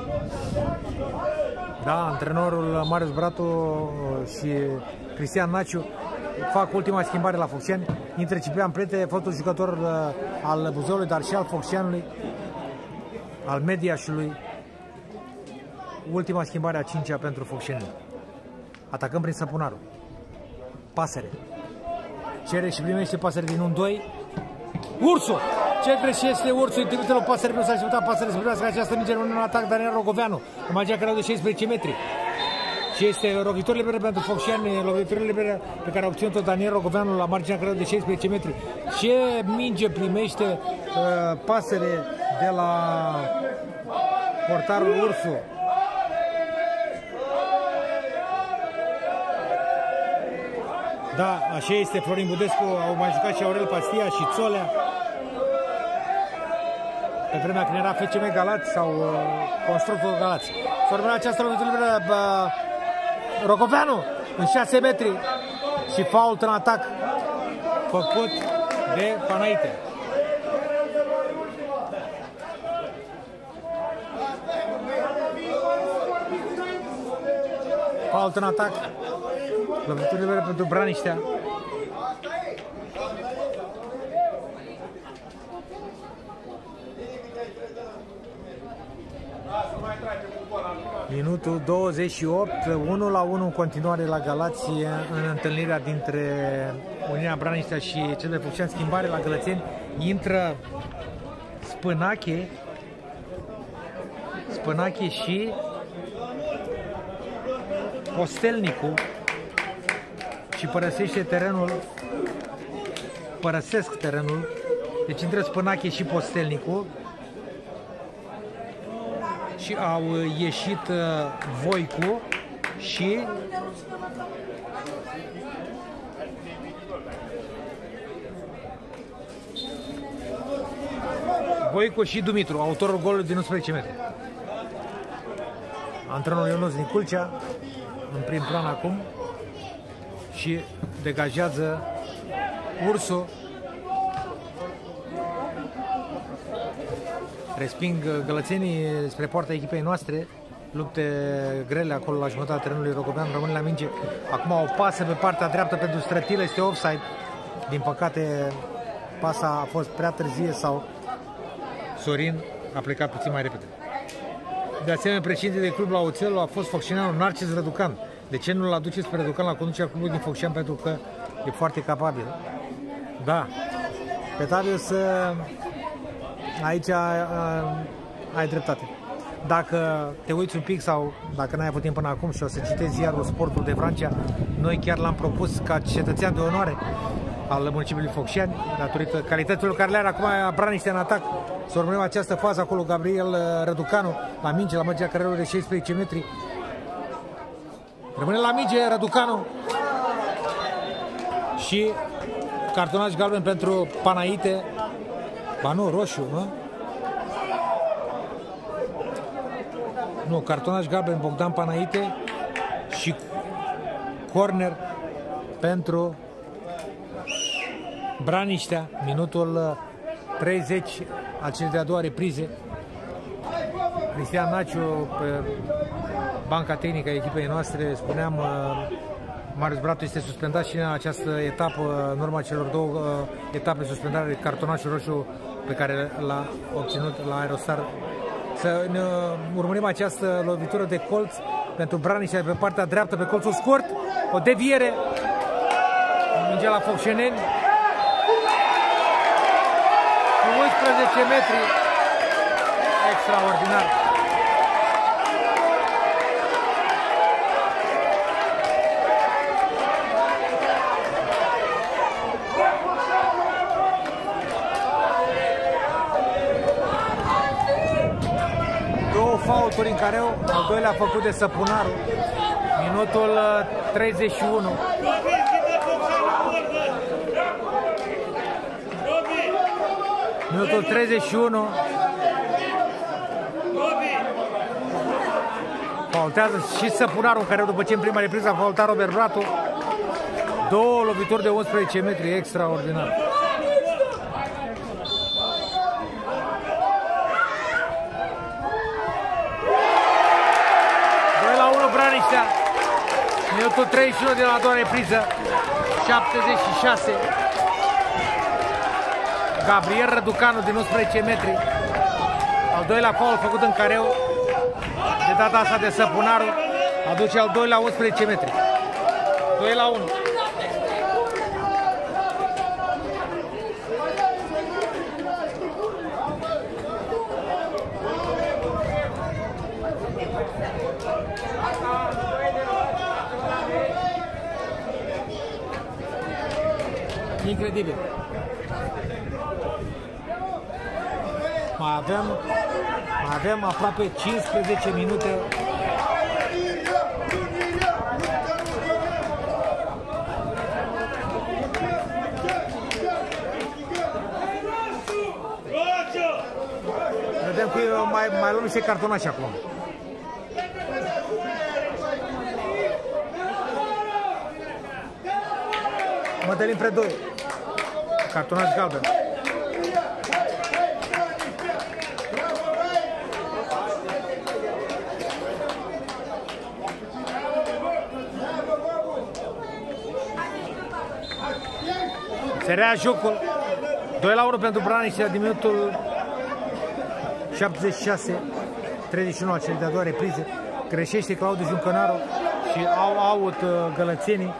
Da, antrenorul Marius Bratu și Cristian Naciu fac ultima schimbare la Focșani. Intră Ciprian Petre, fostul jucător al Buzăului, dar și al Focșanului, al Mediașului. Ultima schimbare a 5-a pentru Focșani. Atacăm prin Săpunaru. Pasăre. Cere și primește Pasăre din 1-2. Ursu! Ce greșește Ursu? Îi trimite la Pasăre, nu s-a așteptat Pasăre să primească această minge în atac Daniel Rogoveanu. În magia care au de 16 metri. Și este lovitură liberă pentru Focșani, lovitură liberă pe care a obținut-o Daniel Rogoveanu la marginea care de 16 metri. Ce minge primește Pasăre de la portarul Ursu? Da, așa este, Florin Budescu, au mai jucat și Aurel Pastia și Țolea. Pe vremea când era FCM Galați sau Constructul Galați. Formula această lovitură liberă Rogoveanu în 6 metri și fault în atac făcut de Panaite. Fault în atac. Lovitură liberă pentru Braniștea. Minutul 28, 1-1 în continuare la Galați în întâlnirea dintre Unirea Braniștea și cel de Focșani. Schimbare la Gălățeni. Intră Spânache și Postelnicu și părăsesc terenul. Deci intră Spânache și Postelnicu și au ieșit Voicu și Dumitru, autorul golului din 11 metri. Antrenorul Ionuț Niculcea în prim plan acum și degajează Ursu. Resping gălățenii spre poarta echipei noastre. Lupte grele acolo la jumătatea terenului. Rogoveanu rămâne la minge. Acum o pasă pe partea dreaptă pentru Strătilă. Este offside. Din păcate pasa a fost prea târzie sau Sorin a plecat puțin mai repede. De asemenea, președinte de club la Oțelul a fost focșanianul Narcis Răducan. De ce nu-l aduceți pe Răducan la conducerea clubului din Focșani? Pentru că e foarte capabil. Da. Petarius, aici ai dreptate. Dacă te uiți un pic sau dacă n-ai avut timp până acum și o să citezi ziarul Sportul de Vrancea, noi chiar l-am propus ca cetățean de onoare al municipiului Focșani, datorită calităților care le are acum Braniștea în atac. Să urmărim această fază acolo, Gabriel Răducanu la minge, la marginea carierului de 16 metri. Rămâne la minge Răducanu și cartonaj galben pentru Panaite. Ba nu, roșu, nu? Nu, cartonaj galben Bogdan Panaite și corner pentru Braniștea. Minutul 30 al celei de-a doua reprize. Cristian Naciu pe banca tehnică a echipei noastre, spuneam, Marius Bratu este suspendat și în această etapă, în urma celor două etape suspendare, cartonașul roșu pe care l-a obținut la Aerostar. Să ne urmărim această lovitură de colț pentru Branișa pe partea dreaptă, pe colțul scurt, o deviere, mingea la Focșeneni, 11 metri, extraordinar. Faulturi în care al doilea făcut de Săpunaru, minutul 31. Minutul 31. Faultează și Săpunaru, în care după ce în prima repriză a faultat Robert Bratu. Două lovituri de 11 metri, extraordinar. Braniștea, minutul 31 de la a doua repriză, 76. Gabriel Răducanu din 11 metri. Al doilea faul făcut în careu, de data asta de Săpunaru, aduce al doilea 11 metri. 2-1. Incredibil. Mai avem aproape 15 minute. Vedem că mai luăm niște cartonași acum. Mădălin Predoi, cartonaș galben. Se rea jocul. 2-1 pentru Braniștea din minutul 76, 31 al celei de-a doua reprize. Greșește Claudiu Juncănaru și au out gălățenii.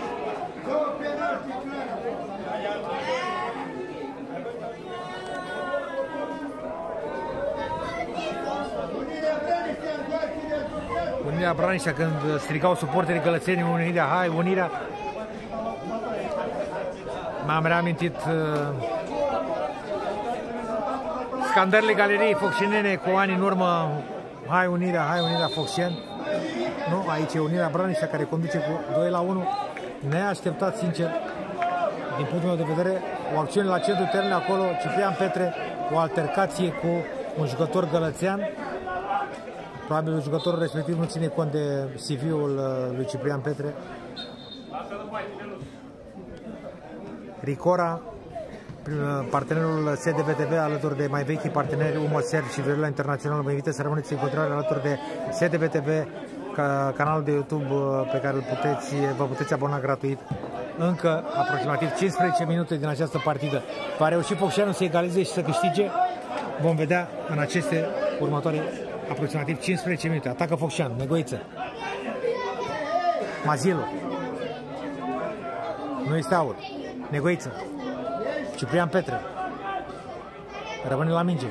Unirea Braniștea, când strigau suporterii gălățenii, Unirea, hai, Unirea. M-am reamintit scandările galeriei focșenene cu ani în urmă. Hai Unirea, Focșen. Nu, aici e Unirea Braniștea care conduce cu 2-1. Neașteptat, sincer, din punctul meu de vedere, o acțiune la centrul terenului acolo, Ciprian Petre, o altercație cu un jucător gălățean. Probabil jucătorul respectiv nu ține cont de CV-ul lui Ciprian Petre. Ricora, partenerul SDVTV, alături de mai vechi parteneri Umoser și Viorila Internațional, vă invită să rămâneți în continuare alături de SDVTV, canalul de YouTube pe care vă puteți abona gratuit. Încă aproximativ 15 minute din această partidă. Va reuși Focșeanu să egalize și să câștige? Vom vedea în aceste următoare aproximativ 15 minute. Atacă Focșeanu, Negoiță. Mazielu. Nu este out. Negoiță. Ciprian Petre. Rămâne la minge.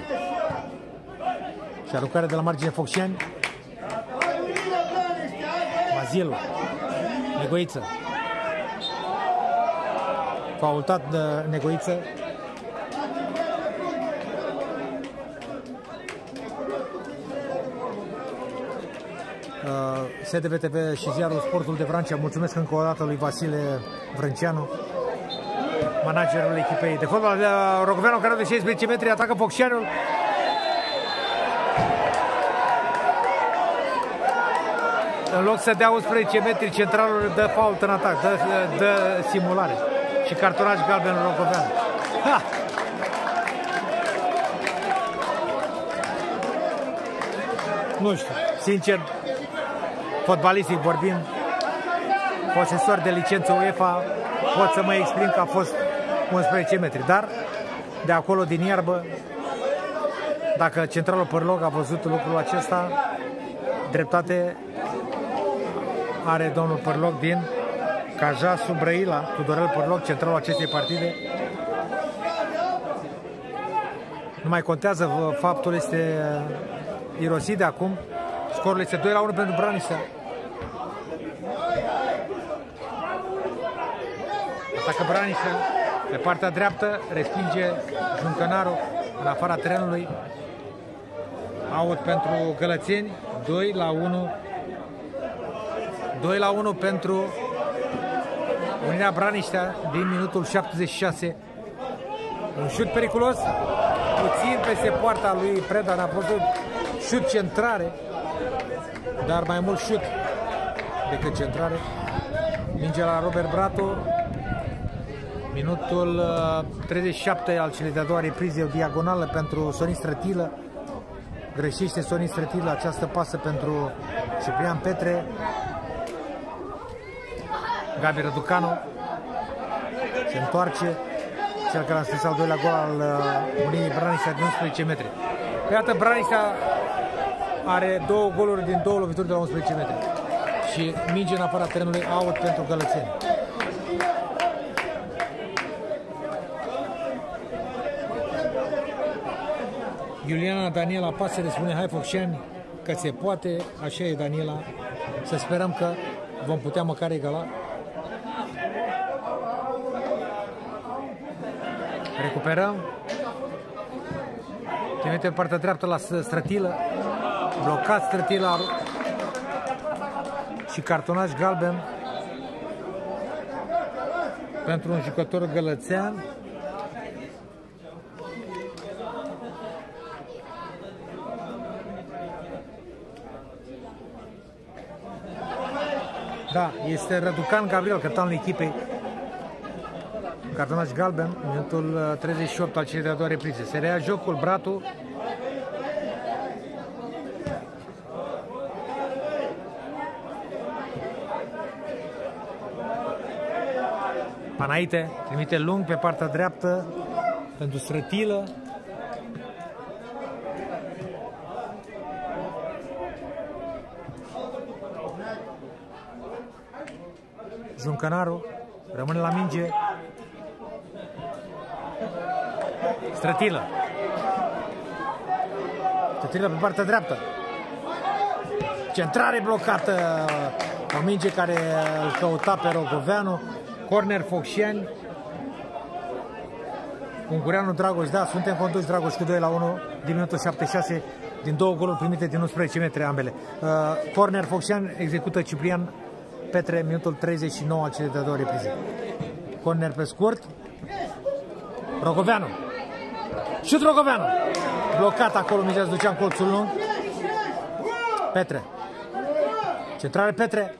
Și aruncare de la margine Focșeni. Mazielu. Negoiță. Faultat de Negoiță. SDVTV și ziarul Sportul de Vrancea, mulțumesc încă o dată lui Vasile Vrânceanu, managerul echipei de fotbal. Rogoveanu, care de 16 metri, atacă Focșeanul. În loc să dea 11 metri, centralul dă fault în atac, dă simulare. Și cartonaș galben Rogoveanu. nu știu, sincer, fotbalistic vorbind, posesor de licență UEFA, pot să mă exprim că a fost 11 metri, dar de acolo din iarbă, dacă centralul Părloc a văzut lucrul acesta, dreptate are domnul Părloc din Cajasu Brăila, Tudorel Părloc, centralul acestei partide. Nu mai contează, faptul este irosit de acum. Scorul este 2-1 pentru Braniștea. Atacă Braniștea pe partea dreaptă, respinge Juncănaru în afara terenului. Out pentru Gălățeni, 2-1 pentru Unirea Braniștea din minutul 76. Un șut periculos, puțin peste poarta lui Preda, n-a fost șut centrare, dar mai mult șut decât centrare. Minge la Robert Bratu. Minutul 37 al celei de-a doua reprize, o diagonală pentru Sorin Strătilă. Greșește Sorin Strătilă, această pasă pentru Ciprian Petre. Gabi Răducanu se întoarce, cel care a scris al doilea gol al Unirii Braniștea din 11 metri. Iată, Braniștea are 2 goluri din 2 lovituri de la 11 metri și minge în afara terenului, out pentru Gălățeni. Iuliana Daniela Pasăre spune: hai Focșani, că se poate. Așa e, Daniela, să sperăm că vom putea măcar egala. Recuperăm. Trimite pe partea dreaptă la Strătilă. Blocat Strătilă și cartonaj galben pentru un jucător gălățean. Da, este Răducan Gabriel, capitanul echipei. Cartonaj galben, minutul 38 al celei de-a doua reprize. Se reia jocul, Bratu. Panaite trimite lung pe partea dreaptă pentru Strătilă. Juncănaru rămâne la minge. Strătilă. Strătilă pe partea dreaptă. Centrare blocată. O minge care îl căuta pe Rogoveanu. Corner Focșani. Ungureanu Dragoș. Da, suntem conduși, Dragoș, cu 2-1 din minutul 76 din 2 goluri primite din 11 metri ambele. Corner Focșani execută Ciprian Petre, minutul 39 al celei de-a doua reprize. Corner pe scurt. Rogoveanu. Șut Rogoveanu. Blocat acolo, mingea se ducea în colțul lung. Petre. Centrare Petre.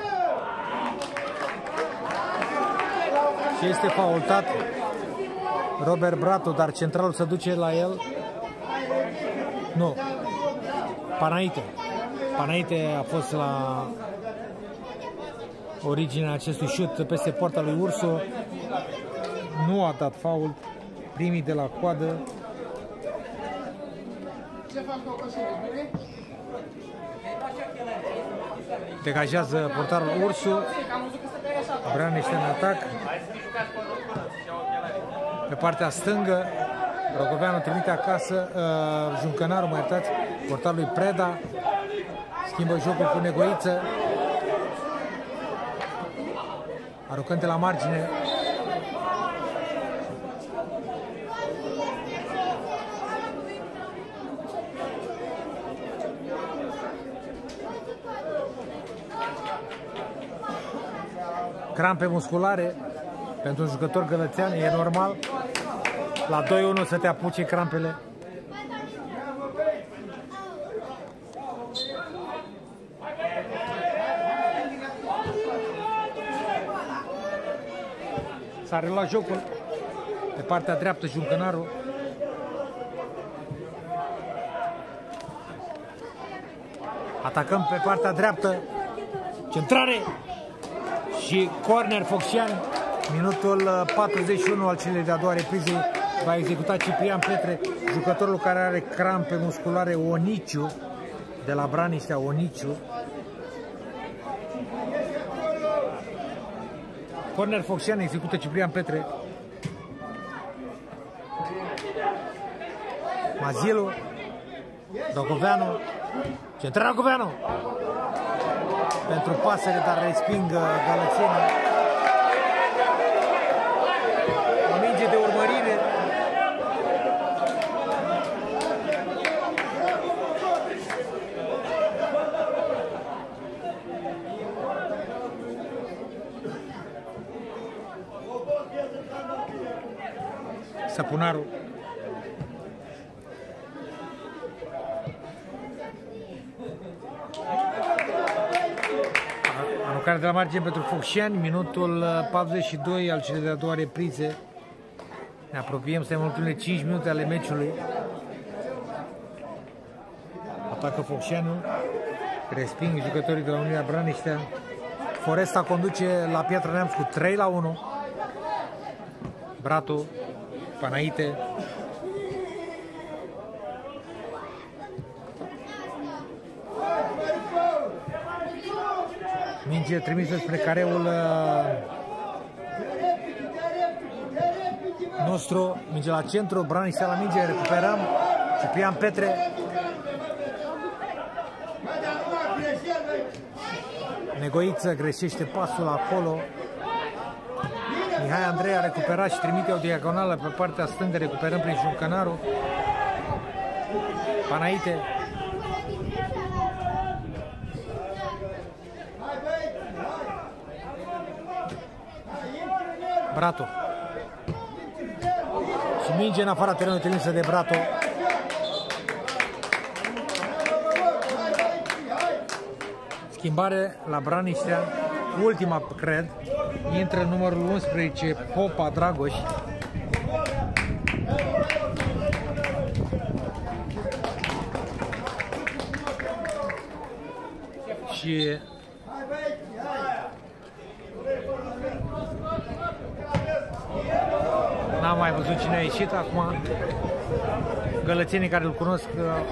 Și este faultat Robert Bratu, dar centralul se duce la el. Nu. Panaite. Panaite a fost la originea acestui șut peste poarta lui Ursu. Nu a dat fault. Primii de la coadă. Degajează portarul Ursu. Braniștea în atac. Pe partea stângă Rogoveanu trimite acasă. Juncănaru, mă iertați, portarul lui Preda. Schimbă jocul cu Negoiță. Aruncând de la margine. Crampe musculare pentru un jucător gălățean, e normal. La 2-1 să te apuce crampele. S-a reluat jocul pe partea dreaptă Juncănaru. Atacăm pe partea dreaptă. Centrare și corner Focșani. Minutul 41 al celei de-a doua reprize. Va executa Ciprian Petre, jucătorul care are crampe musculare, Oniciu, de la Braniștea, Oniciu. Corner Focșani, execută Ciprian Petre. Mazilu, Rogoveanu, centrarea Rogoveanu pentru Pasăre, dar resping gălățenii. O minge de urmărire. Săpunaru. Aruncare de la margine pentru Focșani, minutul 42 al celei de-a doua reprize. Ne apropiem, suntem în ultimele 5 minute ale meciului. Atacă Focșaniu, resping jucătorii de la Unirea Braniștea. Foresta conduce la Piatra Neamț cu 3-1. Bratu, Panaite. Minge trimisă spre careul nostru. Minge la centru, Braniștea la minge, recuperăm. Ciprian Petre. Negoiță greșește pasul acolo. Mihai Andrei a recuperat și trimite o diagonală pe partea stângă, recuperăm prin Juncănaru. Panaite. Bratu. Și minge în afara terenului trimisă de Bratu. Schimbare la Braniștea. Ultima, cred. Intră numărul 11, Popa Dragoș. Și n-am mai văzut cine a ieșit acum. Gălățenii care îl cunosc,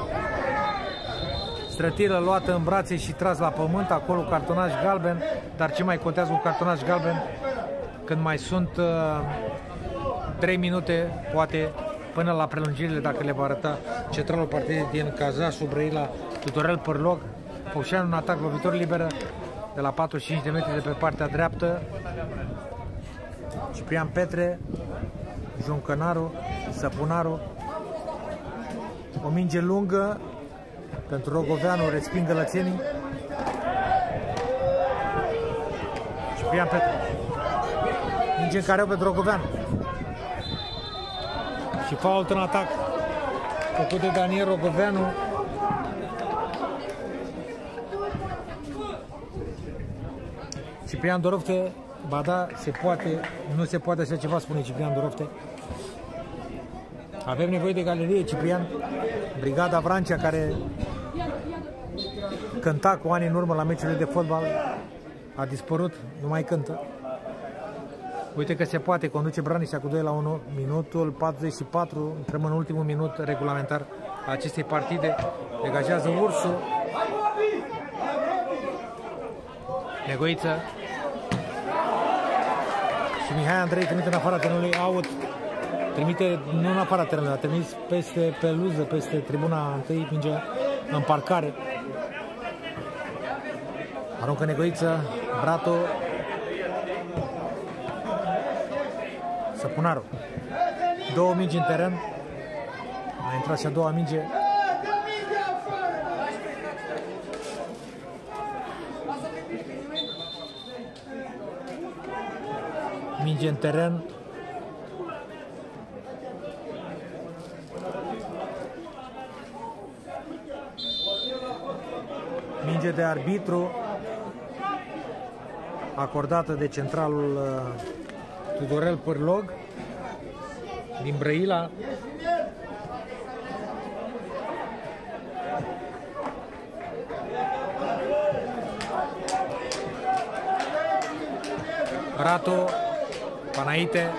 strătilă luată în brațe și tras la pământ, acolo cartonaj galben, dar ce mai contează un cartonaj galben când mai sunt 3 minute, poate până la prelungirile, dacă le va arăta centralul partidei din Cazașul, Brăila, Tudorel Pârlog. Focșani un atac, lovitor liberă de la 45 de metri de pe partea dreaptă. Ciprian Petre, Juncănaru, Săpunaru. O minge lungă pentru Rogoveanu, resping gălățenii. Ciprian Petre. Minge în careu pentru Rogoveanu. Și fault în atac făcut de Daniel Rogoveanu. Ciprian Dorofte, ba da, se poate, nu se poate așa ceva, spune Ciprian Dorofte. Avem nevoie de galerie, Ciprian. Brigada Vrancea, care cânta cu ani în urmă la meciurile de fotbal, a dispărut, nu mai cântă. Uite că se poate, conduce Braniștea cu 2-1, minutul 44, intrăm în ultimul minut regulamentar a acestei partide. Degajează Ursu. Negoiță. Și Mihai Andrei trimite în afara terenului, out. Trimite, nu în afara terenului, a trimis peste peluză, peste tribuna întâi, mingea în parcare. Aruncă Negoiță, Bratu. Săpunaru. 2 mingi în teren. A intrat și a doua minge. Minge în teren. Minge de arbitru acordată de centralul Tudorel Pârlog din Brăila. Bratu, Panaite,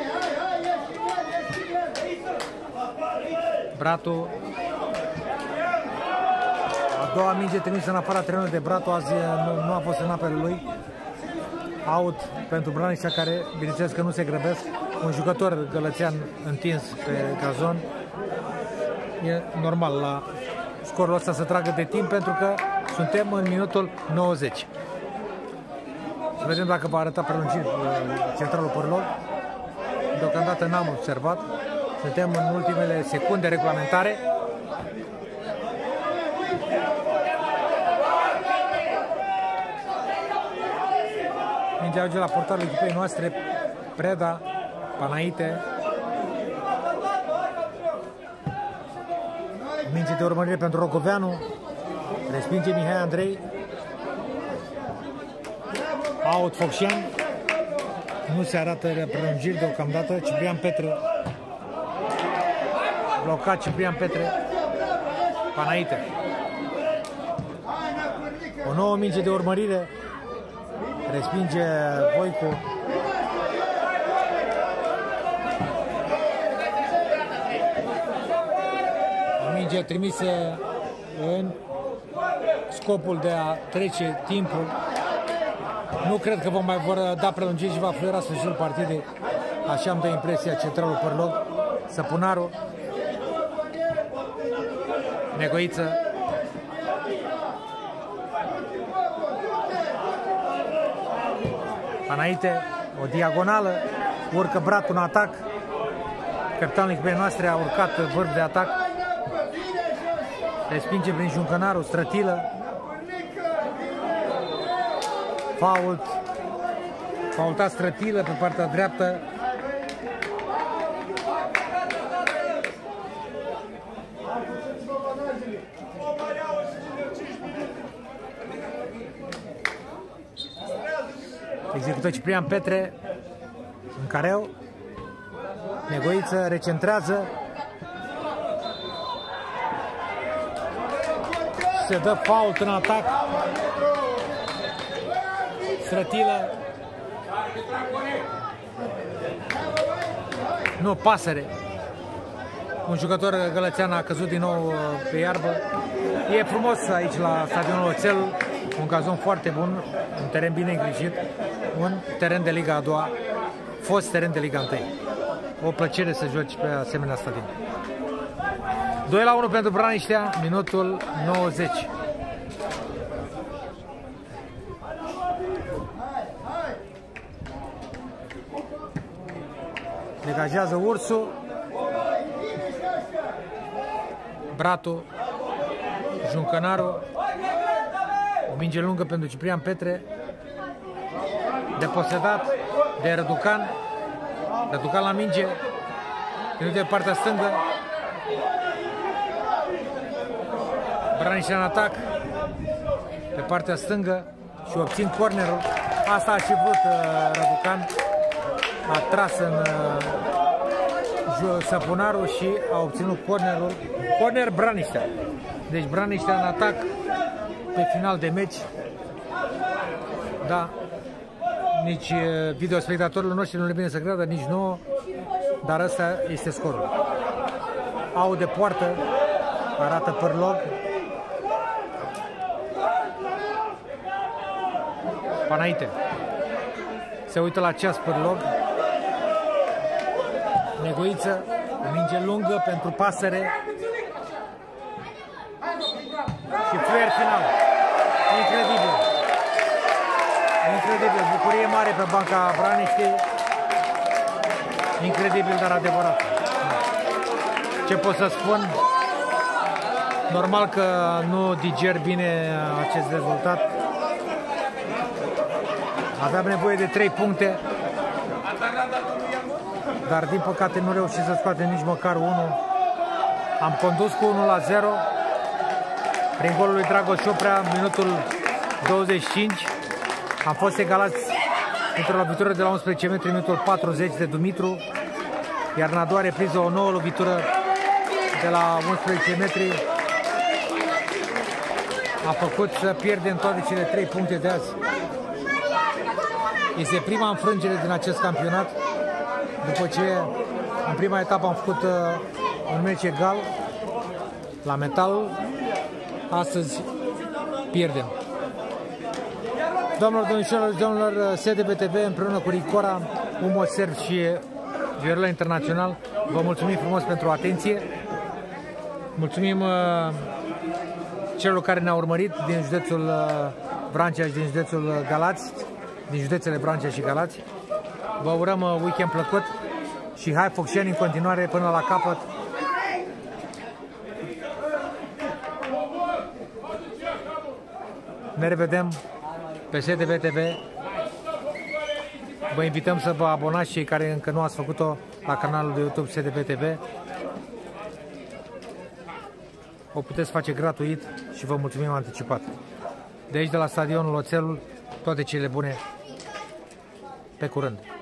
Bratu, a doua minge trimisă în afara terenului de Bratu, azi nu a fost în apele lui. Out pentru Braniștea, care, bineînțeles că nu se grăbesc. Un jucător gălățean întins pe gazon. E normal la scorul ăsta să tragă de timp, pentru că suntem în minutul 90. Să vedem dacă va arăta prelungiri centralul Părlog. Deocamdată n-am observat. Suntem în ultimele secunde regulamentare. Mingea ajunge la portarul echipei noastre. Preda, Panaite. Minge de urmărire pentru Rocoveanu. Respinge Mihai Andrei. Out Focșan. Nu se arată prelungiri deocamdată. Ciprian Petre. Blocat Ciprian Petre. Panaite. O nouă minge de urmărire. Respinge Voicu. O minge trimisă în scopul de a trece timpul. Nu cred că vor da prelungiri și va fluiera sfârșitul partidei. Așa îmi dă impresia centralul Părlog. Săpunaru. Negoiță. Panaite. O diagonală. Urcă Bratu în atac. Capitanul echipei noastre a urcat vârf de atac. Respinge prin Juncănaru. Strătilă. Fault. Faultat Strătilă pe partea dreaptă. Execută Ciprian Petre în careu. Negoiță recentrează. Se dă fault în atac. Strătilă. Nu, Pasăre. Un jucător gălățean a căzut din nou pe iarbă. E frumos aici la stadionul Oțel. Un gazon foarte bun, un teren bine îngrijit, un teren de Liga a doua, fost teren de Liga 1. O plăcere să joci pe asemenea stadion. 2-1 pentru Braniștea, minutul 90. Degajează Ursu. Bratu. Juncănaru. O minge lungă pentru Ciprian Petre. Deposedat de Răducan. Răducan la minge. Venit de partea stângă. Braniștea în atac. Pe partea stângă. Și obțin cornerul. Asta a și vrut Răducan. A tras în Săpunaru și a obținut cornerul. Corner Braniștea. Deci Braniștea în atac pe final de meci. Da. Nici videospectatorilor noștri nu le bine să creadă, nici nouă. Dar ăsta este scorul. Au de poartă. Arată Părlog. Panaite. Se uită la ceas Părlog. Negoiță. O minge lungă pentru Pasăre. Și fluier final. Incredibil. Incredibil. Bucurie mare pe banca Braniștii. Incredibil, dar adevărat. Ce pot să spun? Normal că nu diger bine acest rezultat. Aveam nevoie de 3 puncte. Dar din păcate nu reușit să scoatem nici măcar 1. Am condus cu 1-0 prin golul lui Dragoș Oprea, minutul 25. Am fost egalați într-o lovitură de la 11 metri, minutul 40 de Dumitru. Iar în a doua repriză o nouă lovitură de la 11 metri a făcut să pierdem toate cele 3 puncte de azi. Este prima înfrângere din acest campionat, după ce în prima etapă am făcut un meci egal la Metal. Astăzi pierdem. Doamnelor, domnișoarelor și domnilor, SDBTV împreună cu Ricora, Umoserv și Viorela Internațional, vă mulțumim frumos pentru atenție. Mulțumim celor care ne-au urmărit din județul Vrancea și din județul Galați, din județele Vrancea și Galați. Vă urăm weekend plăcut și hai Focșeni în continuare până la capăt. Ne revedem pe SDBTV. Vă invităm să vă abonați cei care încă nu ați făcut-o la canalul de YouTube SDBTV. O puteți face gratuit și vă mulțumim anticipat. De aici, de la stadionul Oțelul, toate cele bune. Pe curând!